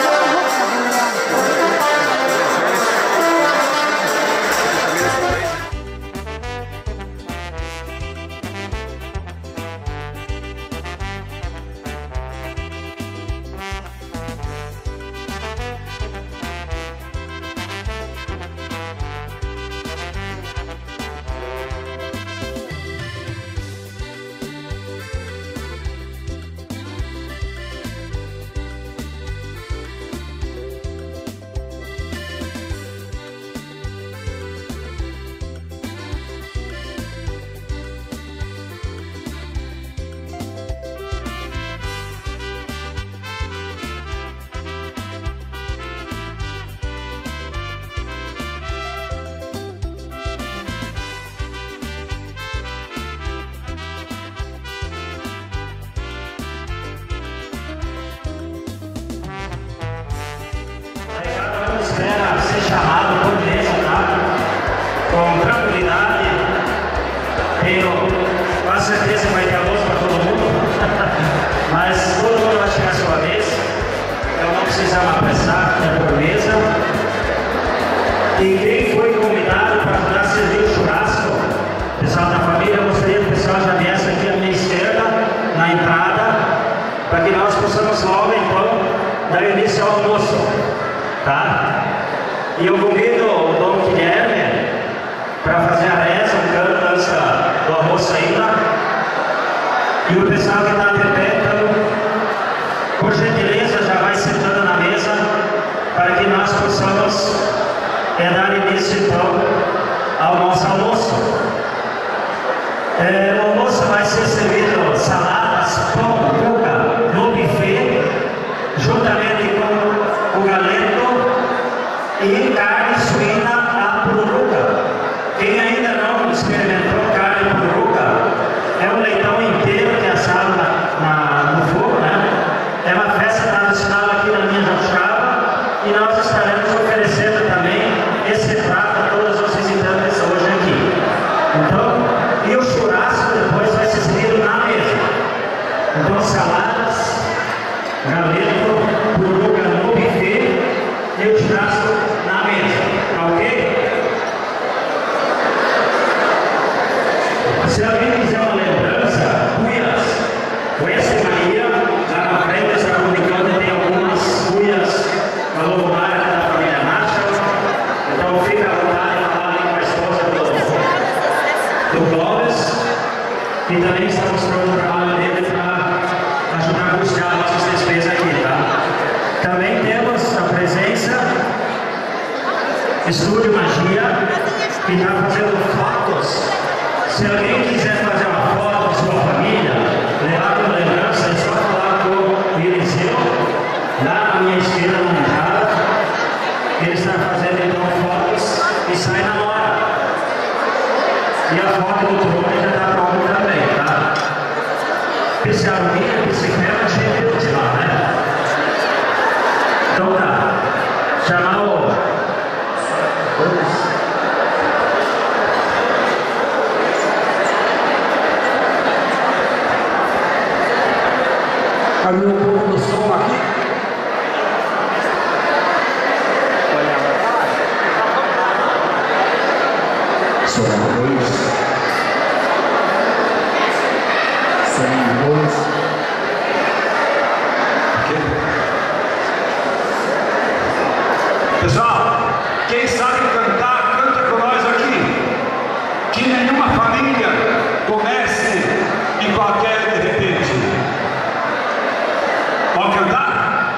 Chamado por Deus, tá? Com tranquilidade. Tenho quase certeza que vai ter almoço para todo mundo. Mas todo mundo vai chegar a sua vez. Eu não precisa me apressar, é por mesa. E quem foi convidado para ajudar a servir o churrasco, pessoal da família, eu gostaria que o pessoal já viesse aqui à minha esquerda, na entrada, para que nós possamos logo então dar início ao almoço. Tá? E eu convido o Dom Guilherme para fazer a reza, um canto antes do almoço ainda. E o pessoal que está interpretando, por gentileza, já vai sentando na mesa para que nós possamos dar início então ao nosso almoço. O almoço vai ser servido saladas, pão, cuca, no buffet, juntamente com o galeto e carne suína à pururuca. Quem ainda não experimentou carne pururuca, é um leitão inteiro que é assado no fogo, né? É uma festa tradicional aqui na minha Jabuticaba e nós estaremos oferecendo também esse prato a todos os visitantes hoje aqui. Então, e o churrasco depois vai ser servido na mesa. Então, saladas, galeto, pururuca no buffet e o churrasco na mesa, ok? Se alguém quiser uma lembrança, Cuias e Maria, lá na frente, está comunicando, tem algumas cuias a logomarca da família Marshall. Então fica à vontade de falar com a esposa do Clóvis, e também está mostrando o trabalho dele para ajudar a custear nossas despesas aqui, tá? Também temos a presença que está fazendo fotos. Se alguém quiser fazer uma foto de sua família, levar como lembrança, é só falar com o Eliseu, lá à minha esquerda, na entrada. Ele está fazendo então fotos e sai na hora. E a foto do trono já está pronta também, tá? Esse arminha, bicicleta, cheio de lá, né? Então tá. Chamar o... Cadê o povo do som aqui? Som 2. Som 2. Pessoal, quem sabe cantar, canta com nós aqui. Que nenhuma família comece em qualquer de repente. Pode cantar?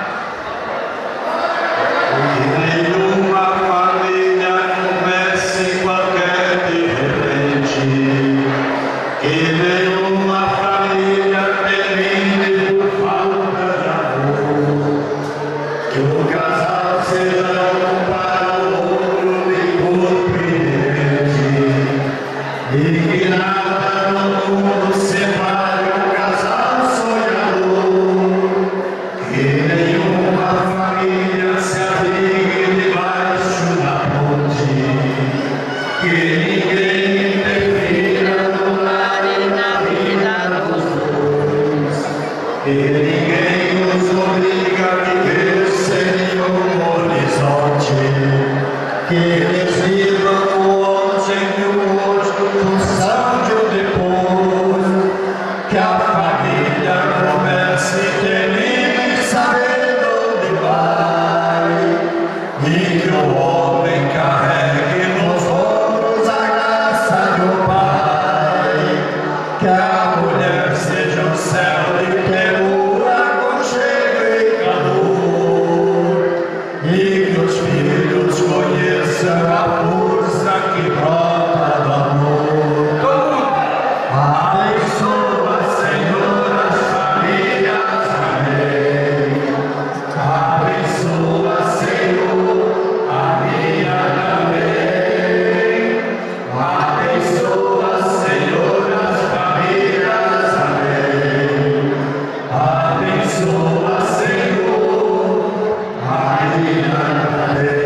Que nenhuma família comece em qualquer de repente. Que nenhuma família termine por falta de amor. Que o casal seja para o outro e compreende. E que nada no mundo separe o casal sonhador. Que nenhuma família se abrigue debaixo da ponte. Que ninguém interfira no lar e na vida dos dois. Que ninguém nos obriga a viver sem nenhum horizonte. Que eles vivam o ontem e o hoje, o sábado e o depois. Que a família comece e termine sabendo onde vai. E que o homem carregue nos ombros a graça do Pai. Que a mulher seja um céu de ternura, aconchego e calor. E que os filhos conheçam a força que brota do amor. Todo mundo. Abençoa, Senhor, as famílias. Amém. Abençoa, Senhor, a minha também. Abençoa, Senhor, as famílias. Amém. Abençoa, Senhor, a minha também.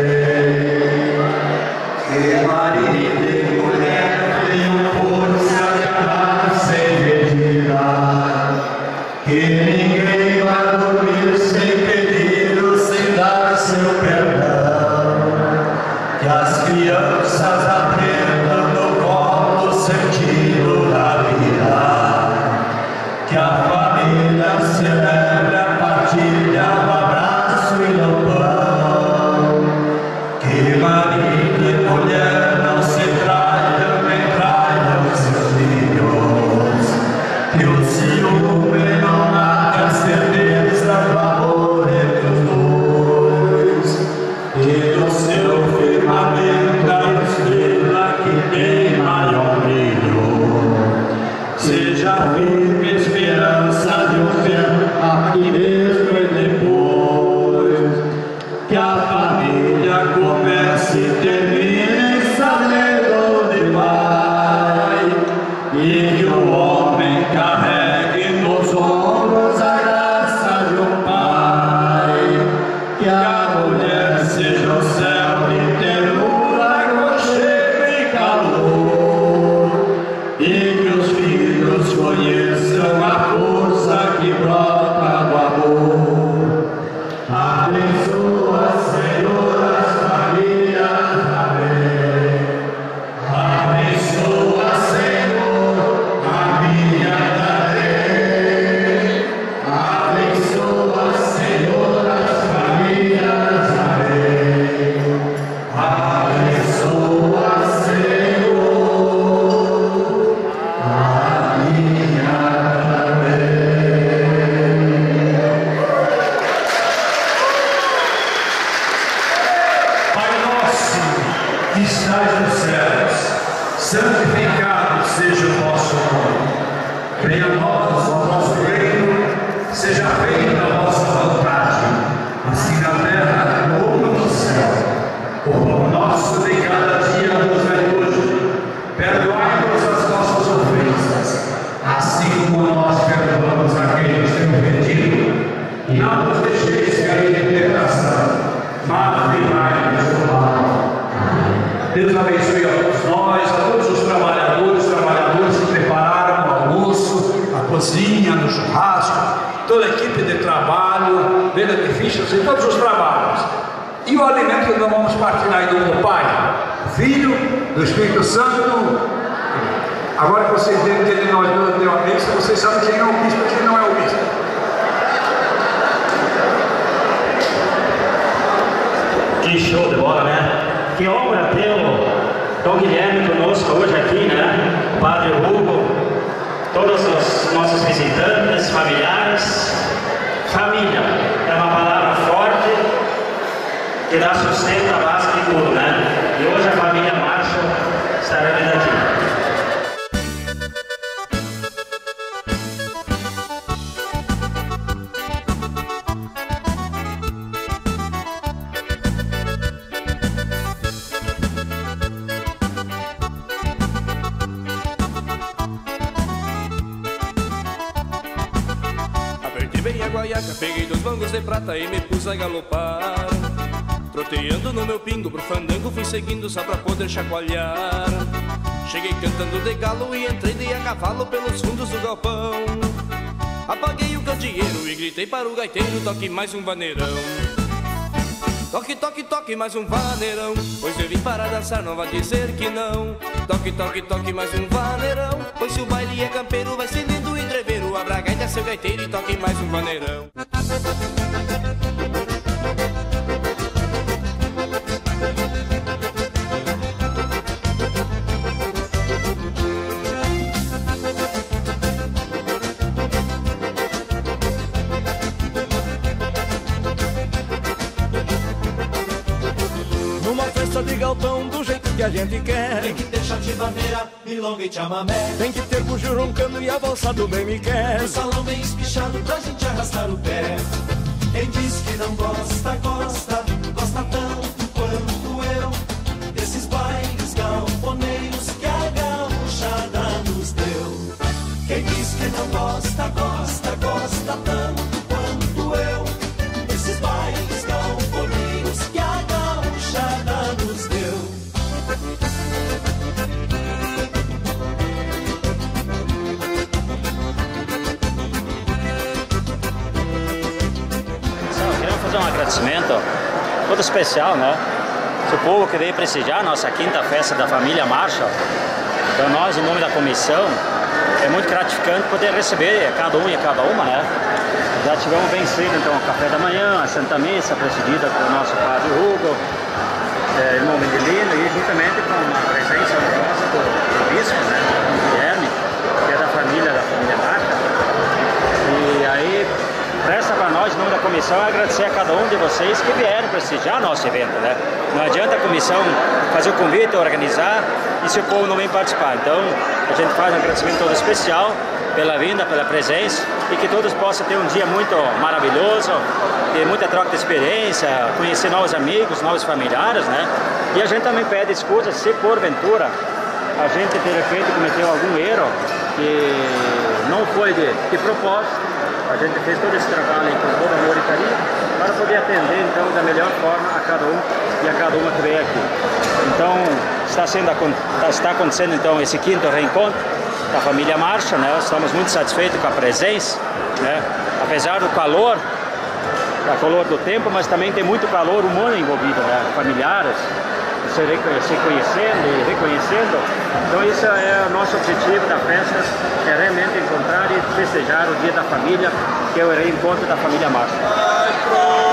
Que marido e mulher tenham força de amar sem medida. Que ninguém vá dormir sem pedido, sem dar seu perdão. Que as crianças aprendam no colo o sentido da vida. Que a família celebre a partilha, o abraço e no pão. Que marido e mulher não se traiam, nem traiam seus filhos. Que o ciúme não mate a certeza Seja feita a vossa vontade, assim na terra como no céu. O pão nosso de cada dia nos dai hoje. Perdoai-nos as nossas ofensas, assim como nós perdoamos a quem nos tem ofendido. E não nos deixeis cair em tentação, mas livrai-nos do mal. Deus abençoe a todos nós, a todos os trabalhadores que prepararam o almoço, a cozinha, no churrasco, toda a equipe de trabalho, venda de fichas e todos os trabalhos. E o alimento que nós vamos partilhar em nome do Pai, do Filho, do Espírito Santo. Agora que vocês devem ter de nós de uma vez, vocês sabem quem é o bispo e quem não é o bispo. Que show de bola, né? Que honra ter o Dom Guilherme conosco hoje aqui, né? O Padre Hugo, todos os nossos visitantes, familiares. Família é uma palavra forte que dá sustento à base de tudo, né? E hoje a família Marshall estará vindo aqui. Peguei 2 mangos de prata e me pus a galopar. Troteando no meu pingo pro fandango, fui seguindo só pra poder chacoalhar. Cheguei cantando de galo e entrei de a cavalo pelos fundos do galpão. Apaguei o candeeiro e gritei para o gaiteiro: toque mais um vaneirão. Toque, toque, toque mais um vaneirão, pois eu vim para dançar, não vai dizer que não. Toque, toque, toque mais um vaneirão, pois se o baile é campeiro, vai ser lindo o entreveiro. Abra a gaita, seu gaiteiro, e toque mais um vaneirão. De galpão do jeito que a gente quer. Tem que ter chá de vaneira, milonga e chamamé. Tem que ter bujo roncando e a valsa do bem me quer. O salão bem espichado pra gente arrastar o pé. Quem diz que não gosta, gosta, gosta tanto quanto eu. Desses bailes galponeiros que a gauchada nos deu. Quem diz que não gosta, gosta, gosta tanto quanto eu. Desses bailes galponeiros que a gauchada nos deu. Queremos fazer um agradecimento todo especial, né? O povo que veio prestigiar a nossa quinta festa da família Marshall. Então nós, em nome da comissão, é muito gratificante poder receber cada um e cada uma, né? Já tivemos bem cedo, então, o café da manhã, a Santa Missa, presidida pelo nosso Padre Hugo, irmão Mendelino, e juntamente com uma presença honrosa do bispo, né, Guilherme, que é da família Marshall. E aí, resta para nós, em nome da comissão, agradecer a cada um de vocês que vieram prestigiar nosso evento, né? Não adianta a comissão fazer o convite, organizar, e se o povo não vem participar. Então, a gente faz um agradecimento todo especial pela vinda, pela presença, e que todos possam ter um dia muito maravilhoso, ter muita troca de experiência, conhecer novos amigos, novos familiares, né? E a gente também pede desculpas se porventura a gente de repente cometeu algum erro que não foi de propósito. A gente fez todo esse trabalho aí com todo amor e carinho para poder atender então da melhor forma a cada um e a cada uma que veio aqui. Então está acontecendo então esse quinto reencontro da família Marshall, né? Estamos muito satisfeitos com a presença, né? Apesar do calor do tempo, mas também tem muito calor humano envolvido, né? Familiares se conhecendo e reconhecendo. Então isso é o nosso objetivo da festa, é realmente encontrar e festejar o dia da família, que é o reencontro da família Marshall.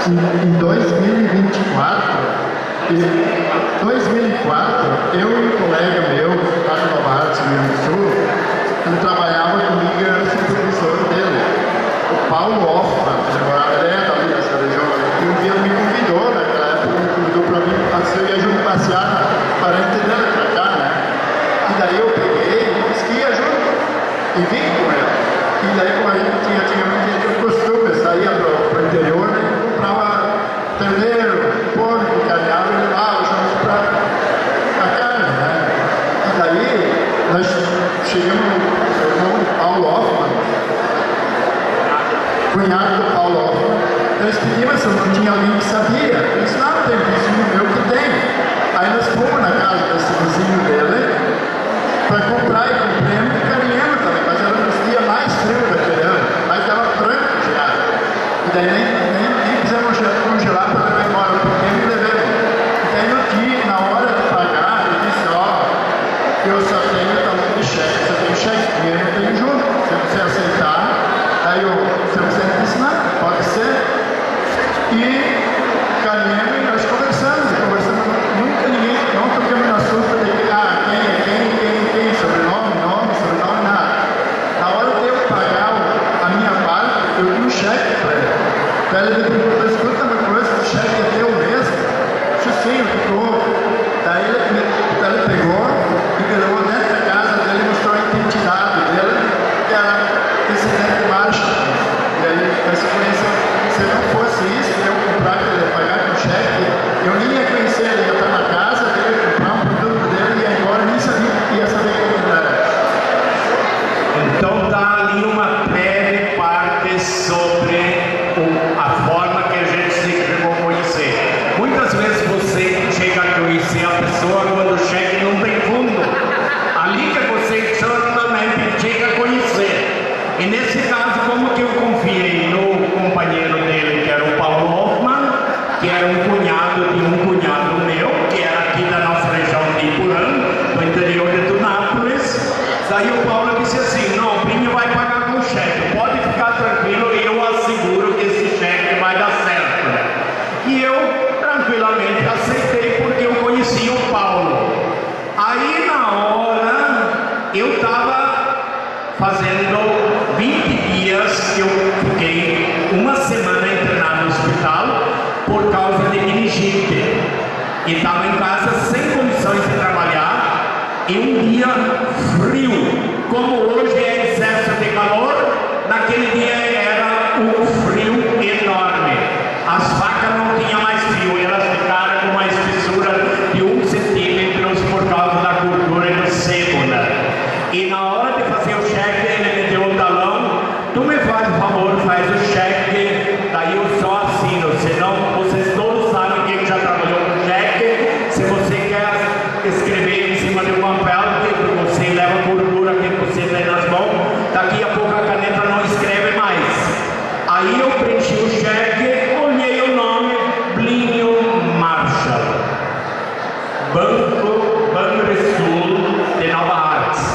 em 2004, eu e um colega meu, lá no Novartis, no Rio Grande do Sul, ele trabalhava comigo e era o supervisor dele, o Paulo Hoffman, ele é também dessa região, e um dia ele me convidou, naquela época ele me convidou para mim, eu ia junto passear na parente dele para cá, né? E daí eu peguei e disse que ia junto, e vim com ele. E daí como a gente tinha o costume, saía para o interior, né? Comprava terneiro, porco, caminhava e levava junto para a carne, né? E daí nós chegamos no irmão do Paulo Hoffman, cunhado do Paulo Hoffman. Eles pediram se não tinha alguém que sabia. Eu disse, não, tem um vizinho meu que tem. Aí nós fomos na casa desse vizinho dele para comprar e compramos e carinhamos também, mas era nos dias mais frios daquele ano, mas estava branco já. E daí nem fizemos congelar para levar embora, porque me levamos. E daí no dia, na hora de pagar, ele disse, ó, eu só tenho talão de cheque, só tenho cheque, dinheiro não tenho junto, se você aceitar. Aí o seu presidente disse, não, pode ser. E caminhamos e nós conversamos, nunca ninguém, não tocamos no assunto de quem, sobrenome, nada. Na hora de eu pagar a minha parte, eu dei um cheque para ele. Daí ele me perguntou, escuta uma coisa, o cheque é teu mesmo? Disse sim, eu ficou. Daí ele pegou e levou dentro da casa dele e mostrou a identidade dele, que era presidente Marshall. E aí nós conhecemos, se não fosse isso, eu comprar, ele pagar com cheque, eu nem ia conhecer, ele ia estar na casa dele, comprar um produto dele e ia embora, nem sabia que ia saber como era. Então está ali uma breve parte sobre a forma que a gente se chegou a conhecer. Muitas vezes você chega a conhecer a pessoa quando o cheque não tem fundo. Ali que você certamente chega a conhecer. E nesse caso, como que eu confiei no companheiro dele, que era o Paulo Hoffman, que era um cunhado de um cunhado meu, que era aqui da nossa região de Ipurã, no interior de Tunápolis. Daí o Paulo disse assim, não, o Plinio vai pagar com cheque, pode ficar tranquilo, eu asseguro que esse cheque vai dar certo. E eu tranquilamente aceitei porque eu conhecia o Paulo. Aí na hora eu estava fazendo 20 dias que eu fiquei uma semana internado no hospital por causa de meningite. E estava em casa sem condições de trabalhar e um dia frio. Como hoje é excesso de calor, naquele dia era um frio enorme. As vacas não tinham mais fio, elas ficaram com uma espessura de 1 centímetro por causa da gordura do sebo, né? E na hora de fazer o cheque, ele me deu o talão, tu me faz o favor, faz o cheque, daí eu só assino, senão vocês todos sabem que ele já trabalhou com cheque, se você quer escrever em cima de um papel, que você leva gordura que você tem nas mãos, daqui a pouco a caneta não escreve mais. Aí eu preenchi o cheque, olhei o nome, Plinio Marshall, Banco Banrisul de Nova Hartz.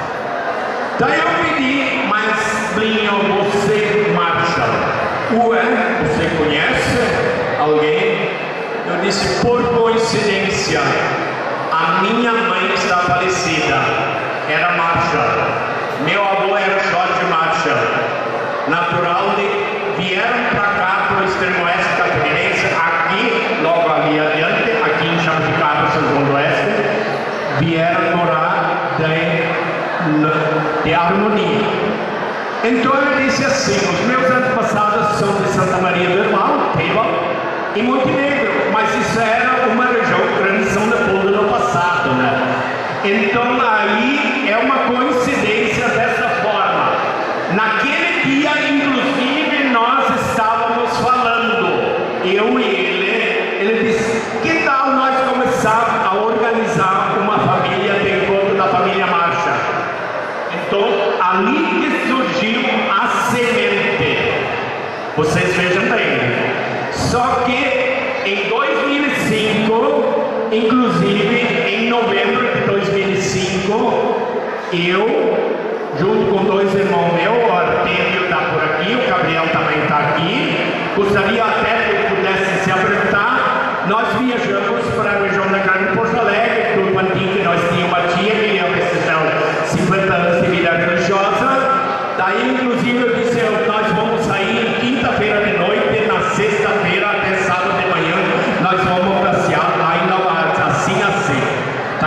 Daí eu pedi, mas Plinio, você Marshall, ué, você conhece alguém? Eu disse, por coincidência, a minha mãe está falecida, era Marshall. Meu avô era George Marshall, natural de... Vieram para cá, para o extremo oeste catarinense, aqui, logo ali adiante, aqui em Chapecó, Segundo Oeste, vieram morar de harmonia. Então ele disse assim, os meus antepassados são de Santa Maria do Irmão, e Montenegro, mas isso era uma região grande São Leopoldo no passado, né? Então aí é uma coincidência dessa forma. Naquele dia, inclusive, nós estávamos falando, eu e ele disse, que tal nós começar a organizar uma família de encontro da família Marcha? Então, ali que surgiu a semente. Vocês vejam bem. Só que em 2005, inclusive em novembro de 2005, eu, junto com 2 irmãos meus, o Artêmio está por aqui, o Gabriel também está aqui, gostaria até que eu pudesse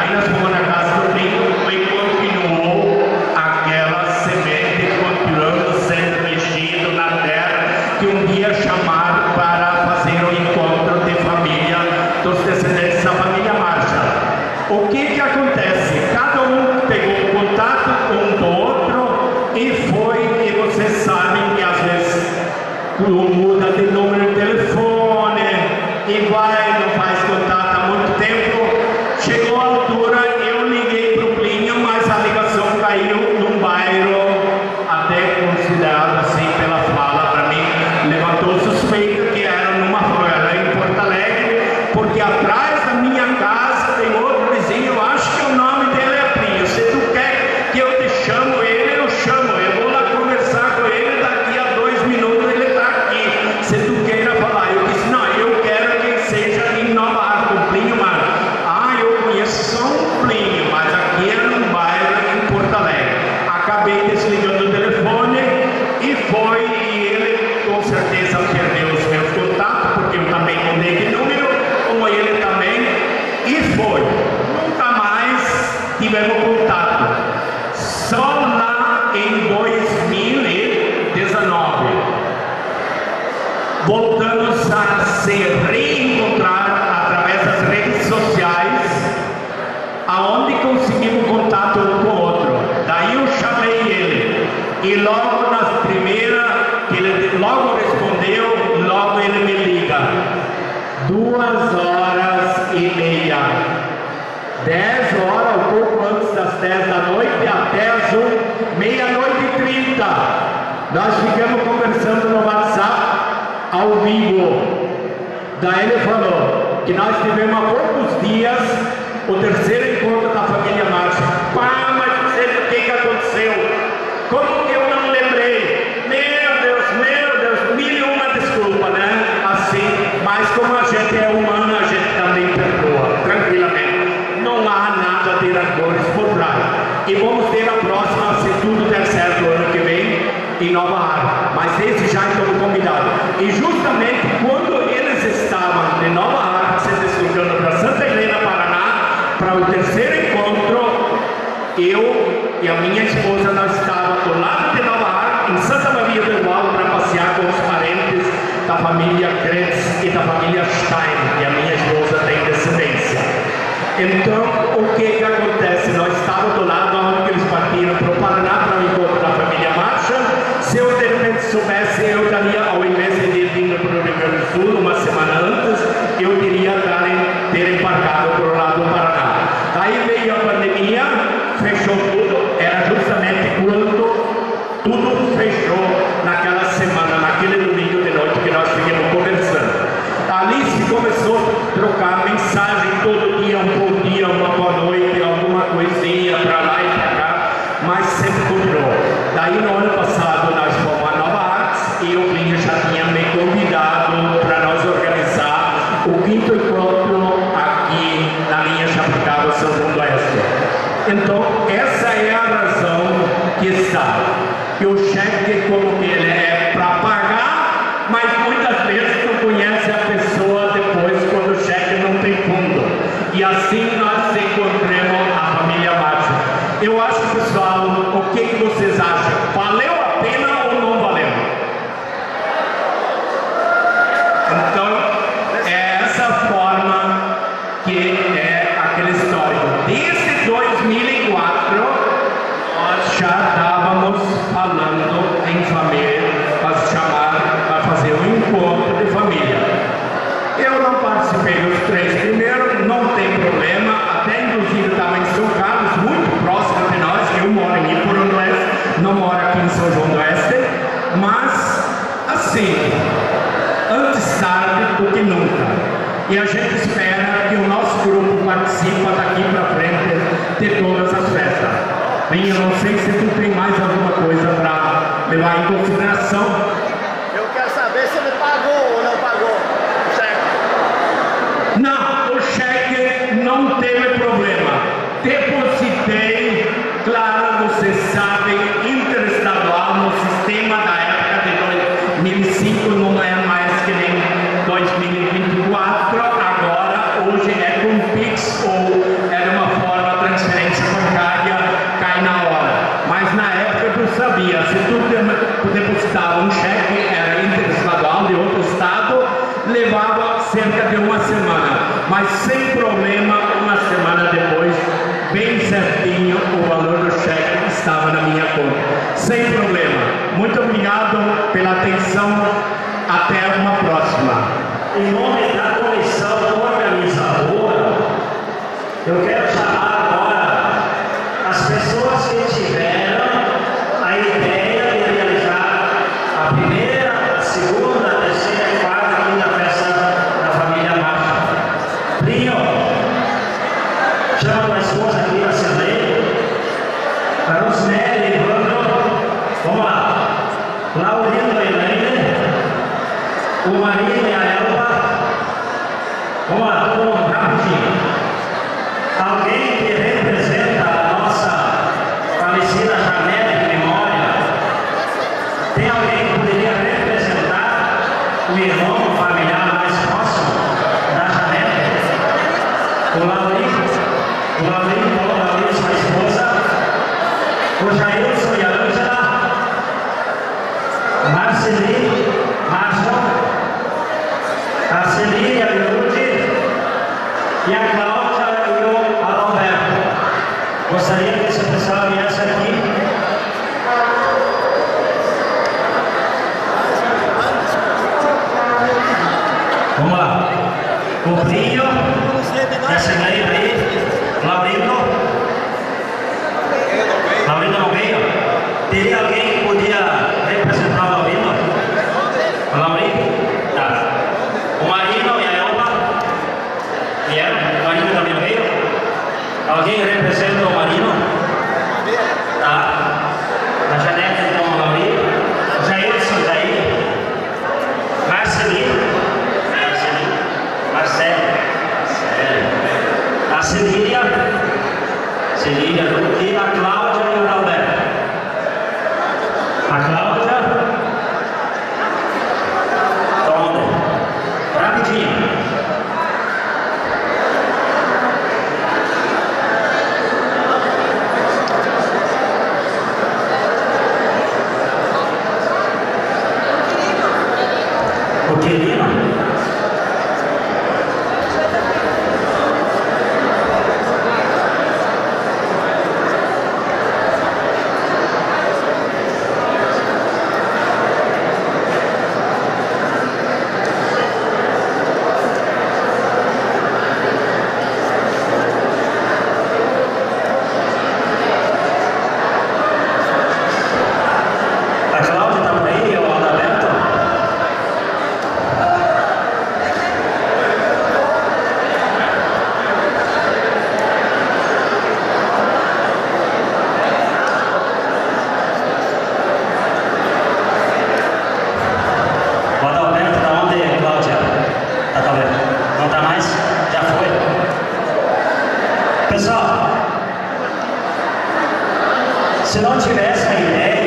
Daí nós fomos na casa do Binho e continuou aquela semente continuando sendo mexido na terra, que um dia chamaram para fazer o encontro de família dos descendentes da família Marshall. O que acontece? Cada um pegou contato um do outro e foi, e vocês sabem que às vezes muda de número de telefone e vai, não faz contato há muito tempo. Chegou a altura, eu liguei para o Plinio, mas a ligação caiu num bairro até considerado assim pela fala para mim, levantou suspeita que era numa favela em Porto Alegre, porque atrás da minha casa tem outro vizinho, eu acho que o nome dele é Plinio. Se tu quer que eu te chamo ele, eu chamo, eu vou lá conversar com ele, daqui a 2 minutos ele está aqui, se tu queira falar. Eu disse, não, eu quero que seja em Nova Hartz, o Plinio Marshall. Eu conheço só um Plinio, mas aqui é num bairro em Porto Alegre. Acabei desligando o telefone e foi, e ele com certeza perdeu os meus contatos, porque eu também mudei de número, como ele também, e foi. Nunca mais tivemos contato. Só lá em 2019 voltamos a se reencontrar através das redes sociais, aonde conseguimos contato um com o outro. Daí eu chamei ele e logo nas primeiras que ele logo respondeu, logo ele me liga. 2h30, 10 horas, um pouco antes das 10 da noite, até as 00:30. Nós ficamos conversando no WhatsApp ao vivo. Daí ele falou que nós tivemos há poucos dias o terceiro encontro da família Marshall. Pá, mas não sei o que aconteceu. Como que eu não lembrei? Meu Deus, 1001 desculpa, né? Assim, mas como a gente é humano, a gente também perdoa, tranquilamente. Não há nada de rancores por trás. E vamos ter a próxima, se tudo der certo, ano que vem, em Nova Hartz. Mas esse já estão convidados. E justamente quando eles estavam em Nova Hartz, se deslocando para Santa Helena, Paraná, para o terceiro encontro, eu e a minha esposa, nós estávamos do lado de Nova Hartz, em Santa Maria do Igualo, para passear com os parentes da família Kretz e da família Stein, e a minha esposa tem descendência. Então, o que acontece? Nós estávamos do lado onde eles partiram para o Paraná, para o encontro da família Marshall. Se eu de repente soubesse, eu daria, ao invés de vir para o Rio Grande do Sul uma semana antes, eu teria ter embarcado para o lado do Paraná. Aí veio a pandemia, fechou tudo, era justamente quando tudo fechou naquela semana, naquele domingo de noite que nós ficamos conversando. Ali se começou a trocar mensagem todo dia, um bom dia, uma boa noite, alguma coisinha para lá e para cá, mas sempre continuou. Daí no ano passado nós fomos a Nova Hartz e o Plinio já tinha me convidado para nós organizar o 5º encontro aqui na linha Chapecó, São João do Oeste. Então essa é a razão que está. Que o cheque, como que ele é para pagar, mas muitas vezes tu conhece a pessoa depois quando o cheque não tem fundo. E assim nós encontramos a família Marshall. Eu acho, pessoal, o que vocês acham? Valeu a pena ou não valeu? Então, é essa forma que é aquele histórico. Desde 2004, nós já estávamos falando em família, para fazer um encontro de família. Eu não participei dos 3 primeiros, não tem problema, até inclusive estava em São Carlos, muito próximo de nós, eu moro em Ipuro do Oeste, não moro aqui em São João do Oeste, mas assim, antes tarde do que nunca. E a gente espera que o nosso grupo participe daqui para frente de todas as festas. Bem, eu não sei se tu tem mais alguma coisa para levar em consideração. Eu quero saber se ele pagou ou não pagou o cheque. Não, o cheque não teve problema. Depositei, claro, vocês sabem, interestadual no sistema da época de 2005, não é mais que nem 2024. Agora, hoje é com Pix ou é de uma forma sem problema, uma semana depois, bem certinho, o valor do cheque estava na minha conta. Sem problema. Muito obrigado pela atenção. Até uma próxima. Em nome da comissão organizadora, eu quero chamar agora as pessoas que tiveram a ideia de realizar a primeira, a segunda, a terceira e quarta quinta festa da família Marcha. Plinio, chama tua esposa aqui na Assembleia. Rosemary, Evandro, vamos lá. Laurindo, Elaine, o Marinho e a Elba. Vamos lá, todo mundo, rapidinho. Alguém que representa a nossa falecida Janete de memória? Tem alguém que poderia representar o irmão, o familiar mais próximo da Janete? O Laurinho, sua esposa. O Jailson e a Ângela. Marceli, Marshall. A Celia, a Yudi e a Cláudia e o Adalberto. Gostaria que esse pessoal viesse aqui. Vamos lá. O Plinio, a Assembleia aí. Laurindo no meio. Teria alguém que podia representar o Laurindo? O Laurindo? Tá. O Marino e a Elba. Vieram? O Marino também no meio? Alguém representa o Marino? Tá. A Janete, então, o Laurindo. O Jailson tá aí. Marcelo. A Celíria. E a Cláudia e o Alberto. A Cláudia. Toma. Rapidinho. O Quirino. Se não tivesse a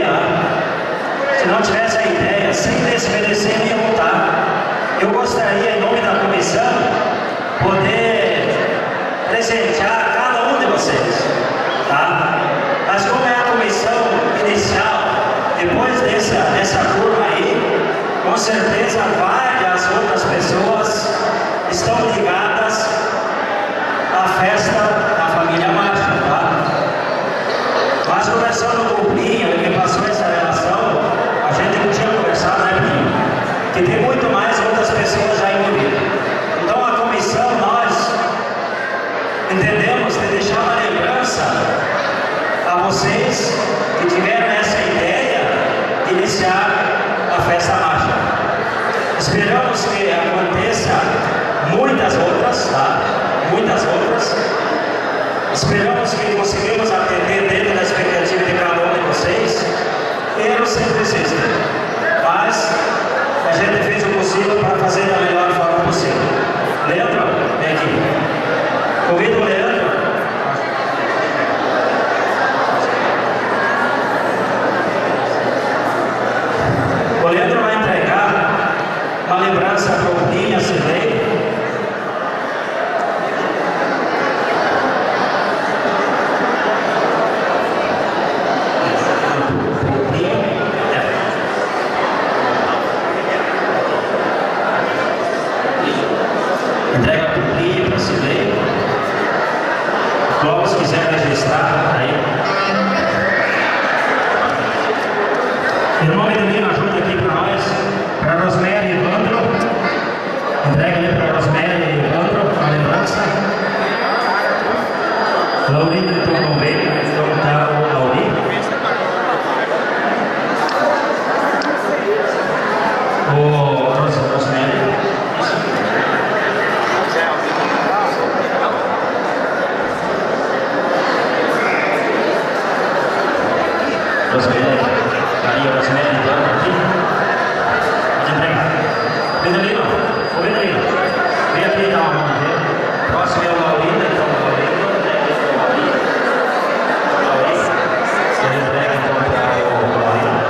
ideia, sem desmerecer nem votar, eu gostaria, em nome da comissão, poder presentear cada um de vocês, tá? Mas como é a comissão inicial, depois dessa turma aí, com certeza várias outras pessoas estão ligadas à festa da família Marcha, tá? Mas conversando com o Plinio, que me passou essa relação, a gente não tinha conversado, né, Plinio? Que tem muito mais outras pessoas já envolvidas. Então a comissão, nós entendemos de deixar uma lembrança a vocês que tiveram essa ideia de iniciar a festa Marcha. Esperamos que aconteça muitas outras, tá? Muitas outras. Esperamos que conseguimos atender dentro da expectativa de cada um de vocês. Erros sempre existem, mas a gente fez o possível para fazer da melhor forma possível. Leandro, vem aqui. Convido o Leandro. O Leandro vai entregar uma lembrança para o Plinio, a Cirlei. Entrega para o Plinio, para a Cirlei. registrar aí. Em nome do Lino, ajuda aqui para nós, para Rosemary e Evandro. Entrega ali para Rosemary e Evandro a lembrança. Laurinho, então não veio, então está o Laurinho. O Rosemary. Rosemary, aí o Rosemary entrando aqui. Pode entregar. Bendelino, ô Bendelino, vem aqui dar uma mão dele. Próximo é o Laurindo, então o Laurindo, ele entrega então para o Laurindo.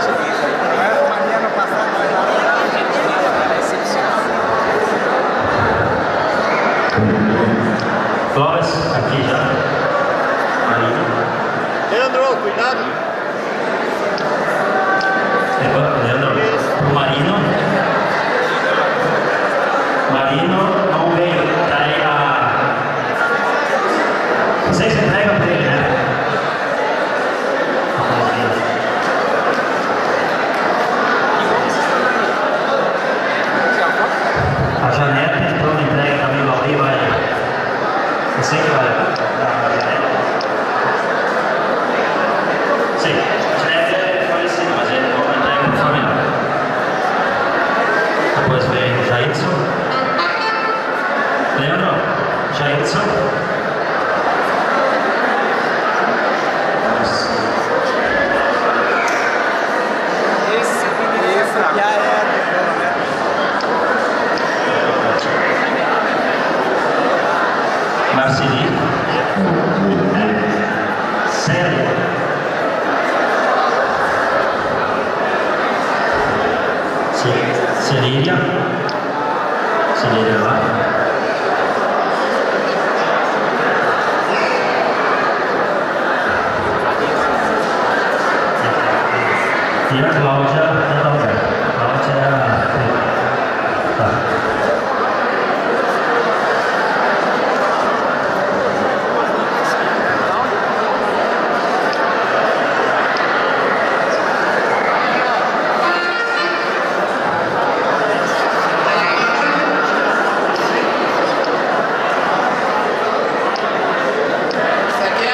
Clóvis, aqui já. Marino. Leandro, cuidado. Leandro, o Marino. Marino não veio, tá aí a. Vocês entregam para ele, né? A Janete entrou na entrega também, o Lauri vai. Você que vai dar a Janete? Sim, a Janete foi assim, mas ele não entrega para o familiar. Depois vem o Jairson. Leandro, Jairson. Esse já era. Marceli, Célia, Celíria lá, e a Cláudia é a tá.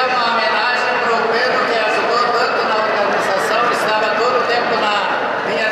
Linha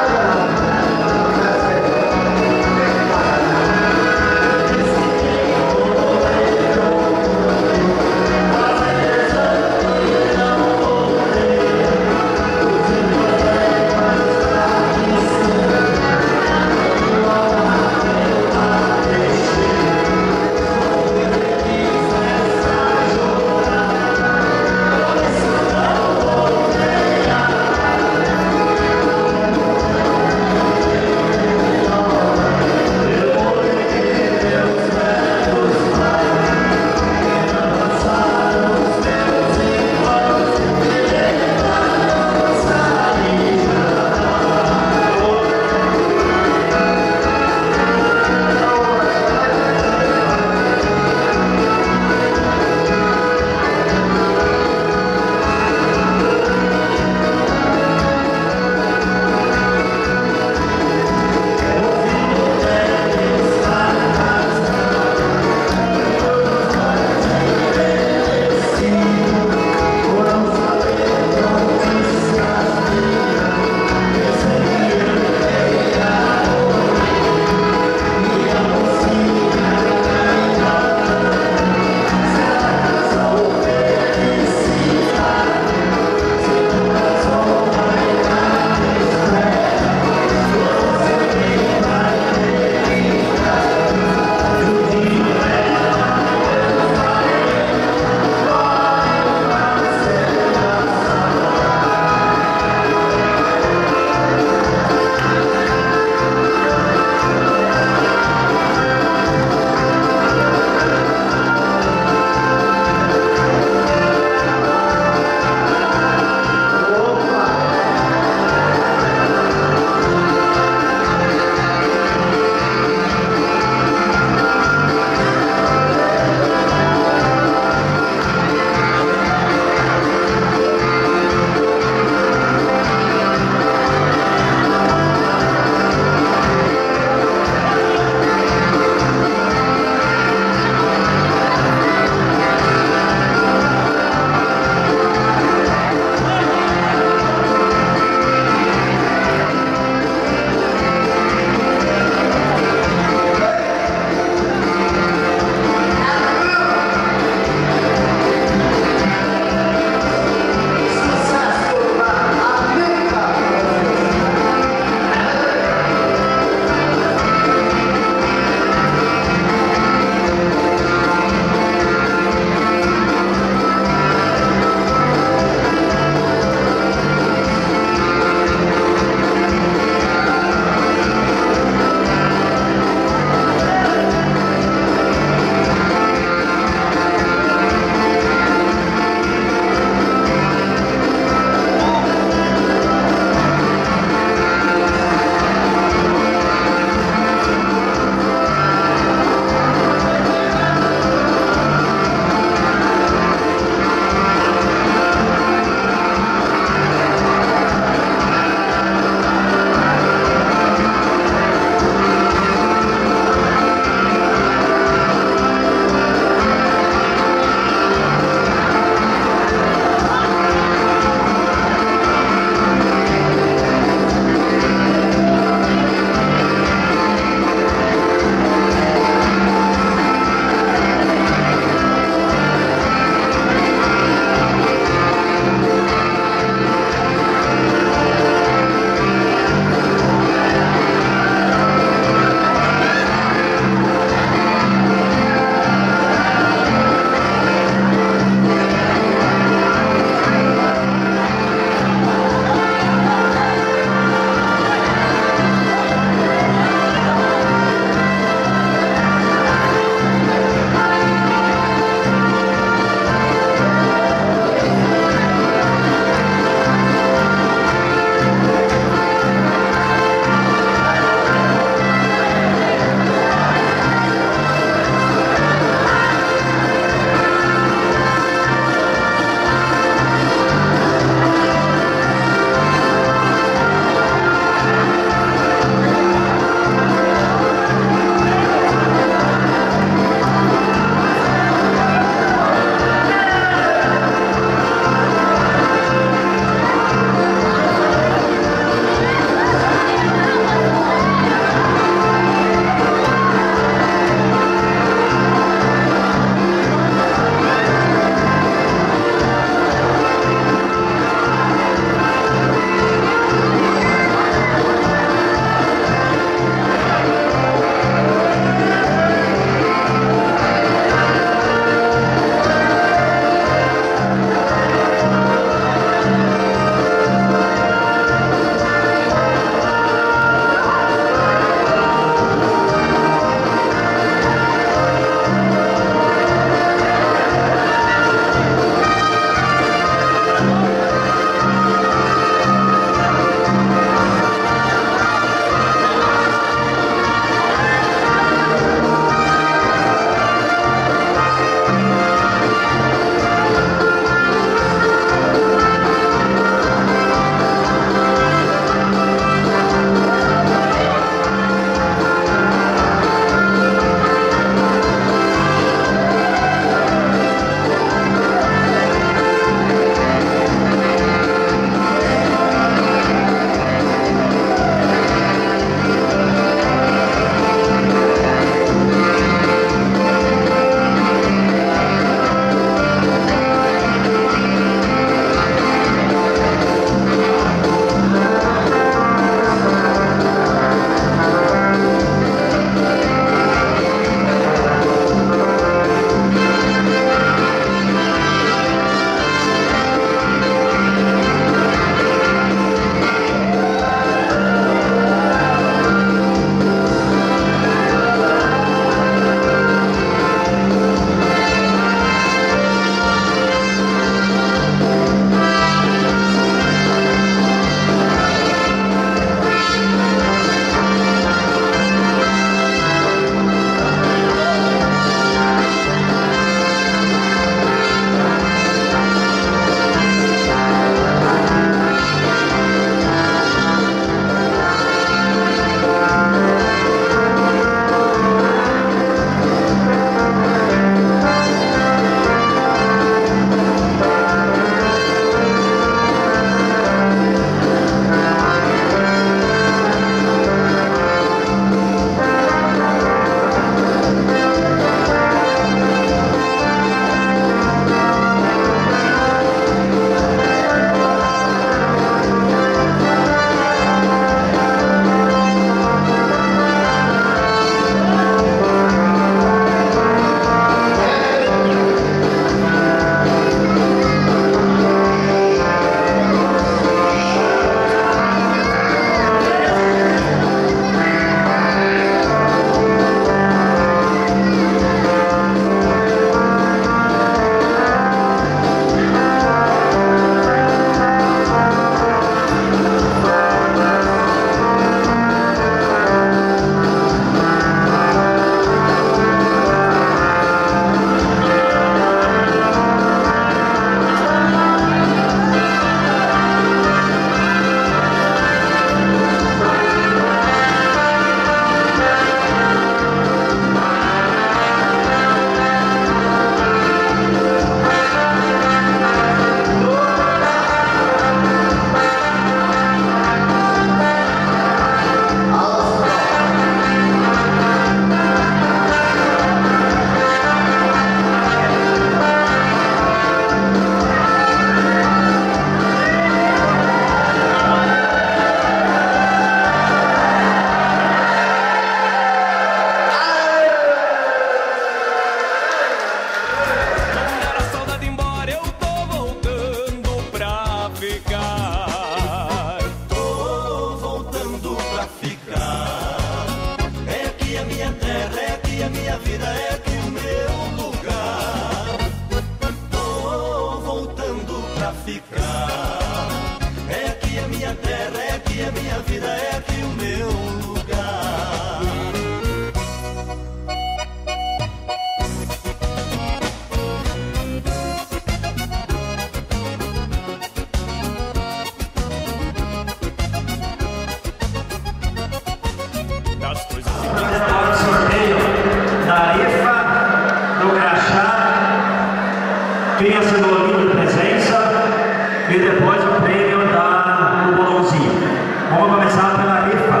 fazer agora o sorteio da rifa, do crachá, tenha sido o livro de presença e depois o prêmio do bolãozinho. Vamos começar pela rifa.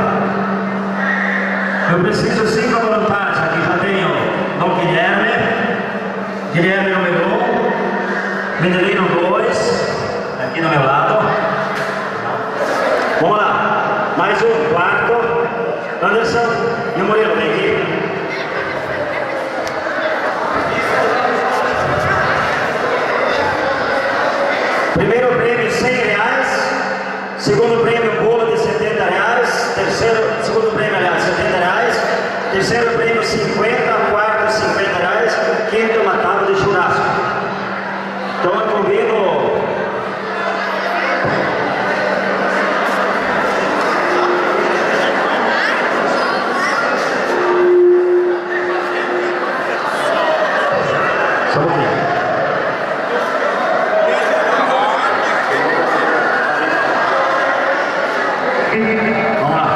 Eu preciso 5 voluntários. Aqui já tenho Dom Guilherme, Guilherme número 1, Mendelino 2, aqui do meu lado. Vamos lá, mais um, quarto, Anderson e o Murilo, vem aqui. Primeiro prêmio R$100, segundo prêmio bolo de R$70, segundo prêmio R$70, terceiro prêmio 50, quarto R$50, quinto uma tábua de churrasco. Então eu convido só um pouquinho. Vamos lá.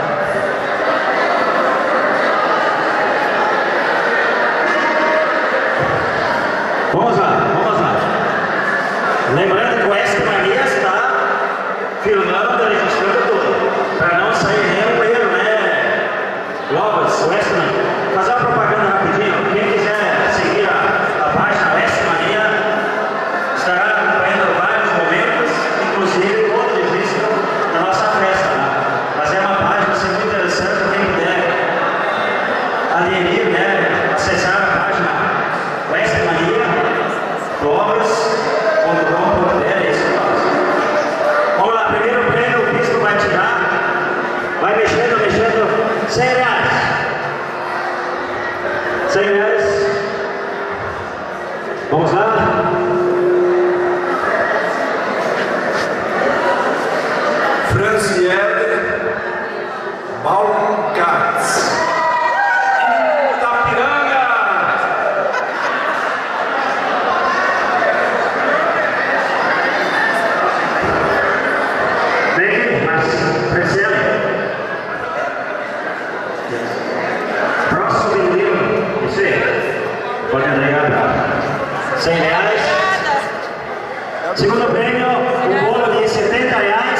Vamos lá, vamos lá. Lembrando que o Oeste Mania está filmando, registrando tudo, para não sair nenhum erro, né? Lovas, Oeste Mania. Fazer uma propaganda rapidinho. Quem quiser seguir a página Oeste Mania estará acompanhando vários momentos, inclusive todo o registro da nossa festa. Mas é uma página assim, muito interessante, quem puder aderir, né? Acessar a página Oeste Mania, Clóvis.com.br, é isso. Vamos lá, primeiro prêmio, o bispo vai tirar, vai mexendo, R$100. R$100. Vamos lá. Franciele Balcatz, Itapiranga. Bem, mas Franciele. Próximo menino, você pode entregar R$100. Segundo prêmio, o bolo de R$70.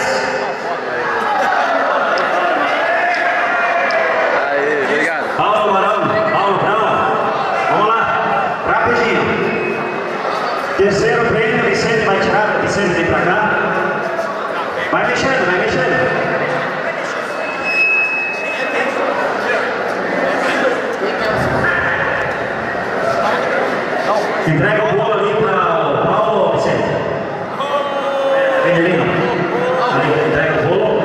Aí, obrigado. Paulo Barão, Paulo Brão. Vamos lá, rapidinho. Terceiro prêmio, Vicente vai tirar, Vicente vem pra cá. Vai mexendo, vai mexendo. Entrega o bolo ali para o Paulo, Vicente. Mendelino. Ali, entrega o bolo.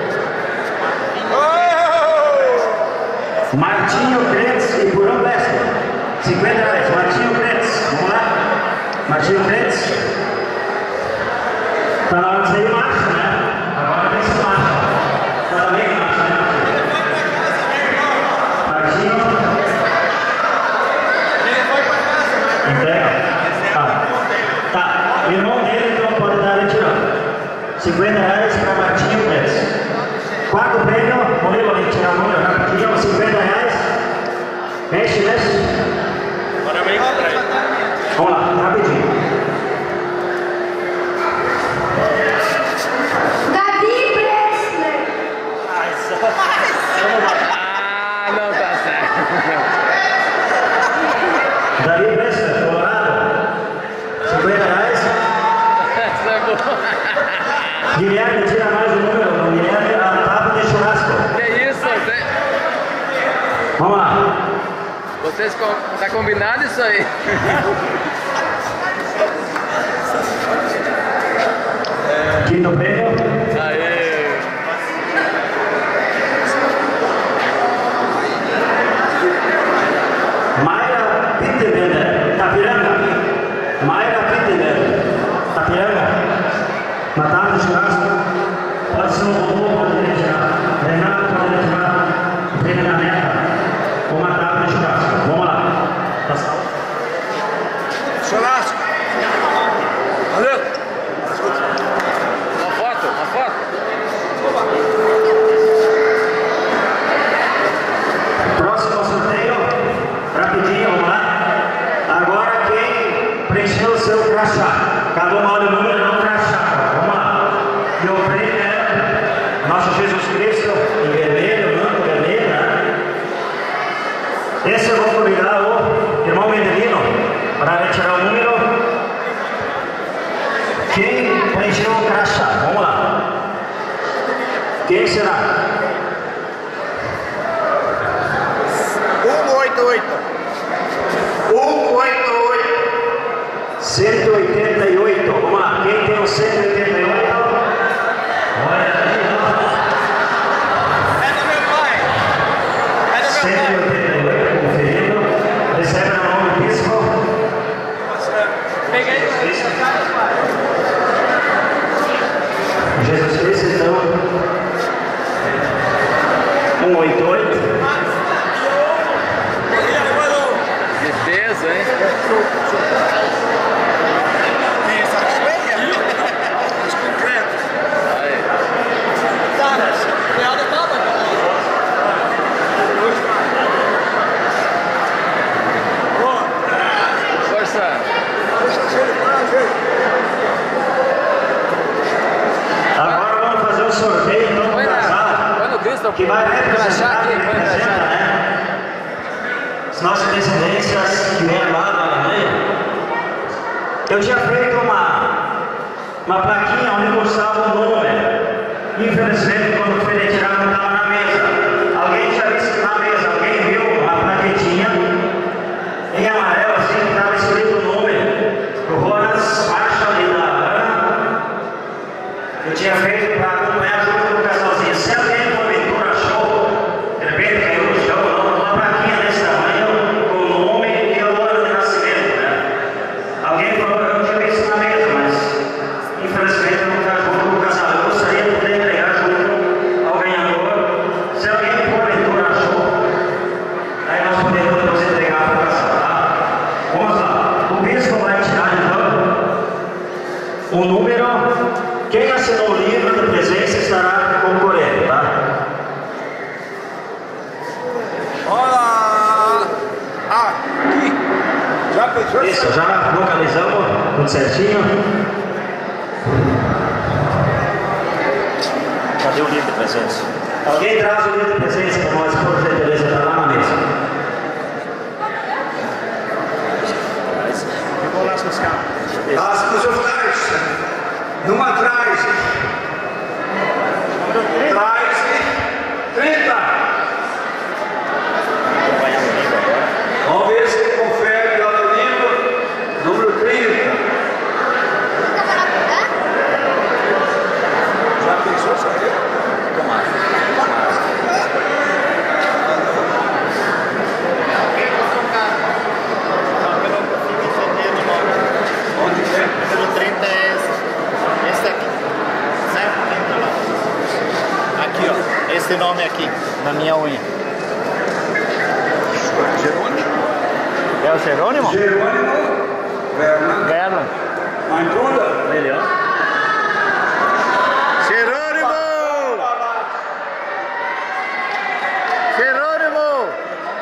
Martinho Crentes e Burão Besta. R$50. Martinho Crentes. Vamos lá. Martinho Crentes. Tá na hora de sair marcha, né? Agora vem essa marcha. Tá também marcha, né? Martinho. Entrega. Tá. O irmão dele então pode dar retirando. R$50 para Martinho Crentes. Quarto prêmio, Murilo, vem tirar a mão rapidinho, R$50. Mexe, mexe. Vamos lá, rapidinho. Davi Bressler. Ah, não tá certo. Davi Bressler, Colorado. R$50. Essa é boa. Guilherme, tira mais um número. Guilherme, a tábua de churrasco. Que isso? Vamos lá. Vocês tá combinado isso aí? Quinto prêmio. Aê. Mayra Pittenbender, Itapiranga. Mayra Pittenbender, Itapiranga. Uma tábua de churrasco. Pode ser um robô, pode retirar. Renato pode retirar. Prêmio na meta. Uma tábua de churrasco. Vamos lá. Churrasco. Valeu. Uma foto. Nosso Jesus Cristo em vermelho, manto vermelho, né? Esse eu vou convidar o irmão Mendelino para retirar o número. Quem preencheu o crachá? Vamos lá. Quem será? 188. 188. Vamos lá. Quem tem o 188? Olha aí, ó. É do meu pai. É do meu 188, conferindo. Recebe na mão do bispo. Peguei isso. Jesus Cristo, então. 188. Que peso, hein? Tem essa feia? Os concretos. Aí. Cara, real da tava. Força. Agora vamos fazer um sorteio então para o casal. Põe no Cristo, que vai representar, aqui, põe representa, né? As nossas descendências que vieram lá da Alemanha. Eu tinha feito uma plaquinha onde mostrava o nome. Infelizmente, quando foi retirado, não estava na mesa. Alguém já disse na mesa, alguém viu uma plaquetinha em amarelo, assim, que estava escrito o nome do Jonas Marshall e da Ana. Eu tinha feito para acompanhar junto com o casalzinho. Se alguém porventura achou, de repente caiu no chão, uma plaquinha desse tamanho, com o nome e o ano de nascimento, né? Alguém falou que eu tinha visto na mesa, mas infelizmente eu não estava junto com o casal. Eu gostaria de poder entregar junto ao ganhador. Se alguém porventura achou, aí nós podemos depois entregar para o casal, tá? Vamos lá. O bispo vai tirar então o número. Quem assinou o livro de presença estará concorrendo, tá? Olá! Aqui! Já pensou? Isso, já localizamos, tudo certinho. Cadê o livro de presença? Alguém traz o livro de presença para nós, por gentileza, está lá na mesa. Eu vou lá buscar. As jornais, numa atrás. Traz 30. Vamos ver se ele confere lá no livro, número 30. Já pensou saber? Onde é? Número 30 é esse aqui. Certo? Entra lá. Aqui, ó. Esse nome aqui, na minha unha. Jerônimo? É o Jerônimo? Jerônimo Vernon. Mantuda? Ele, ó. Jerônimo! Jerônimo!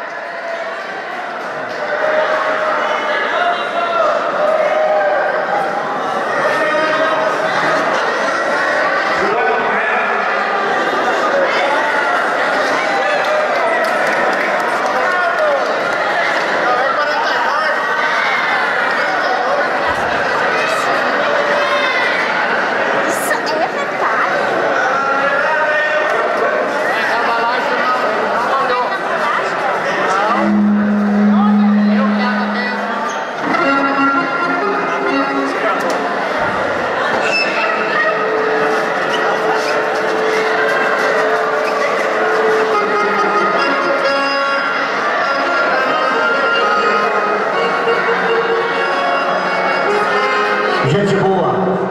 Gente boa,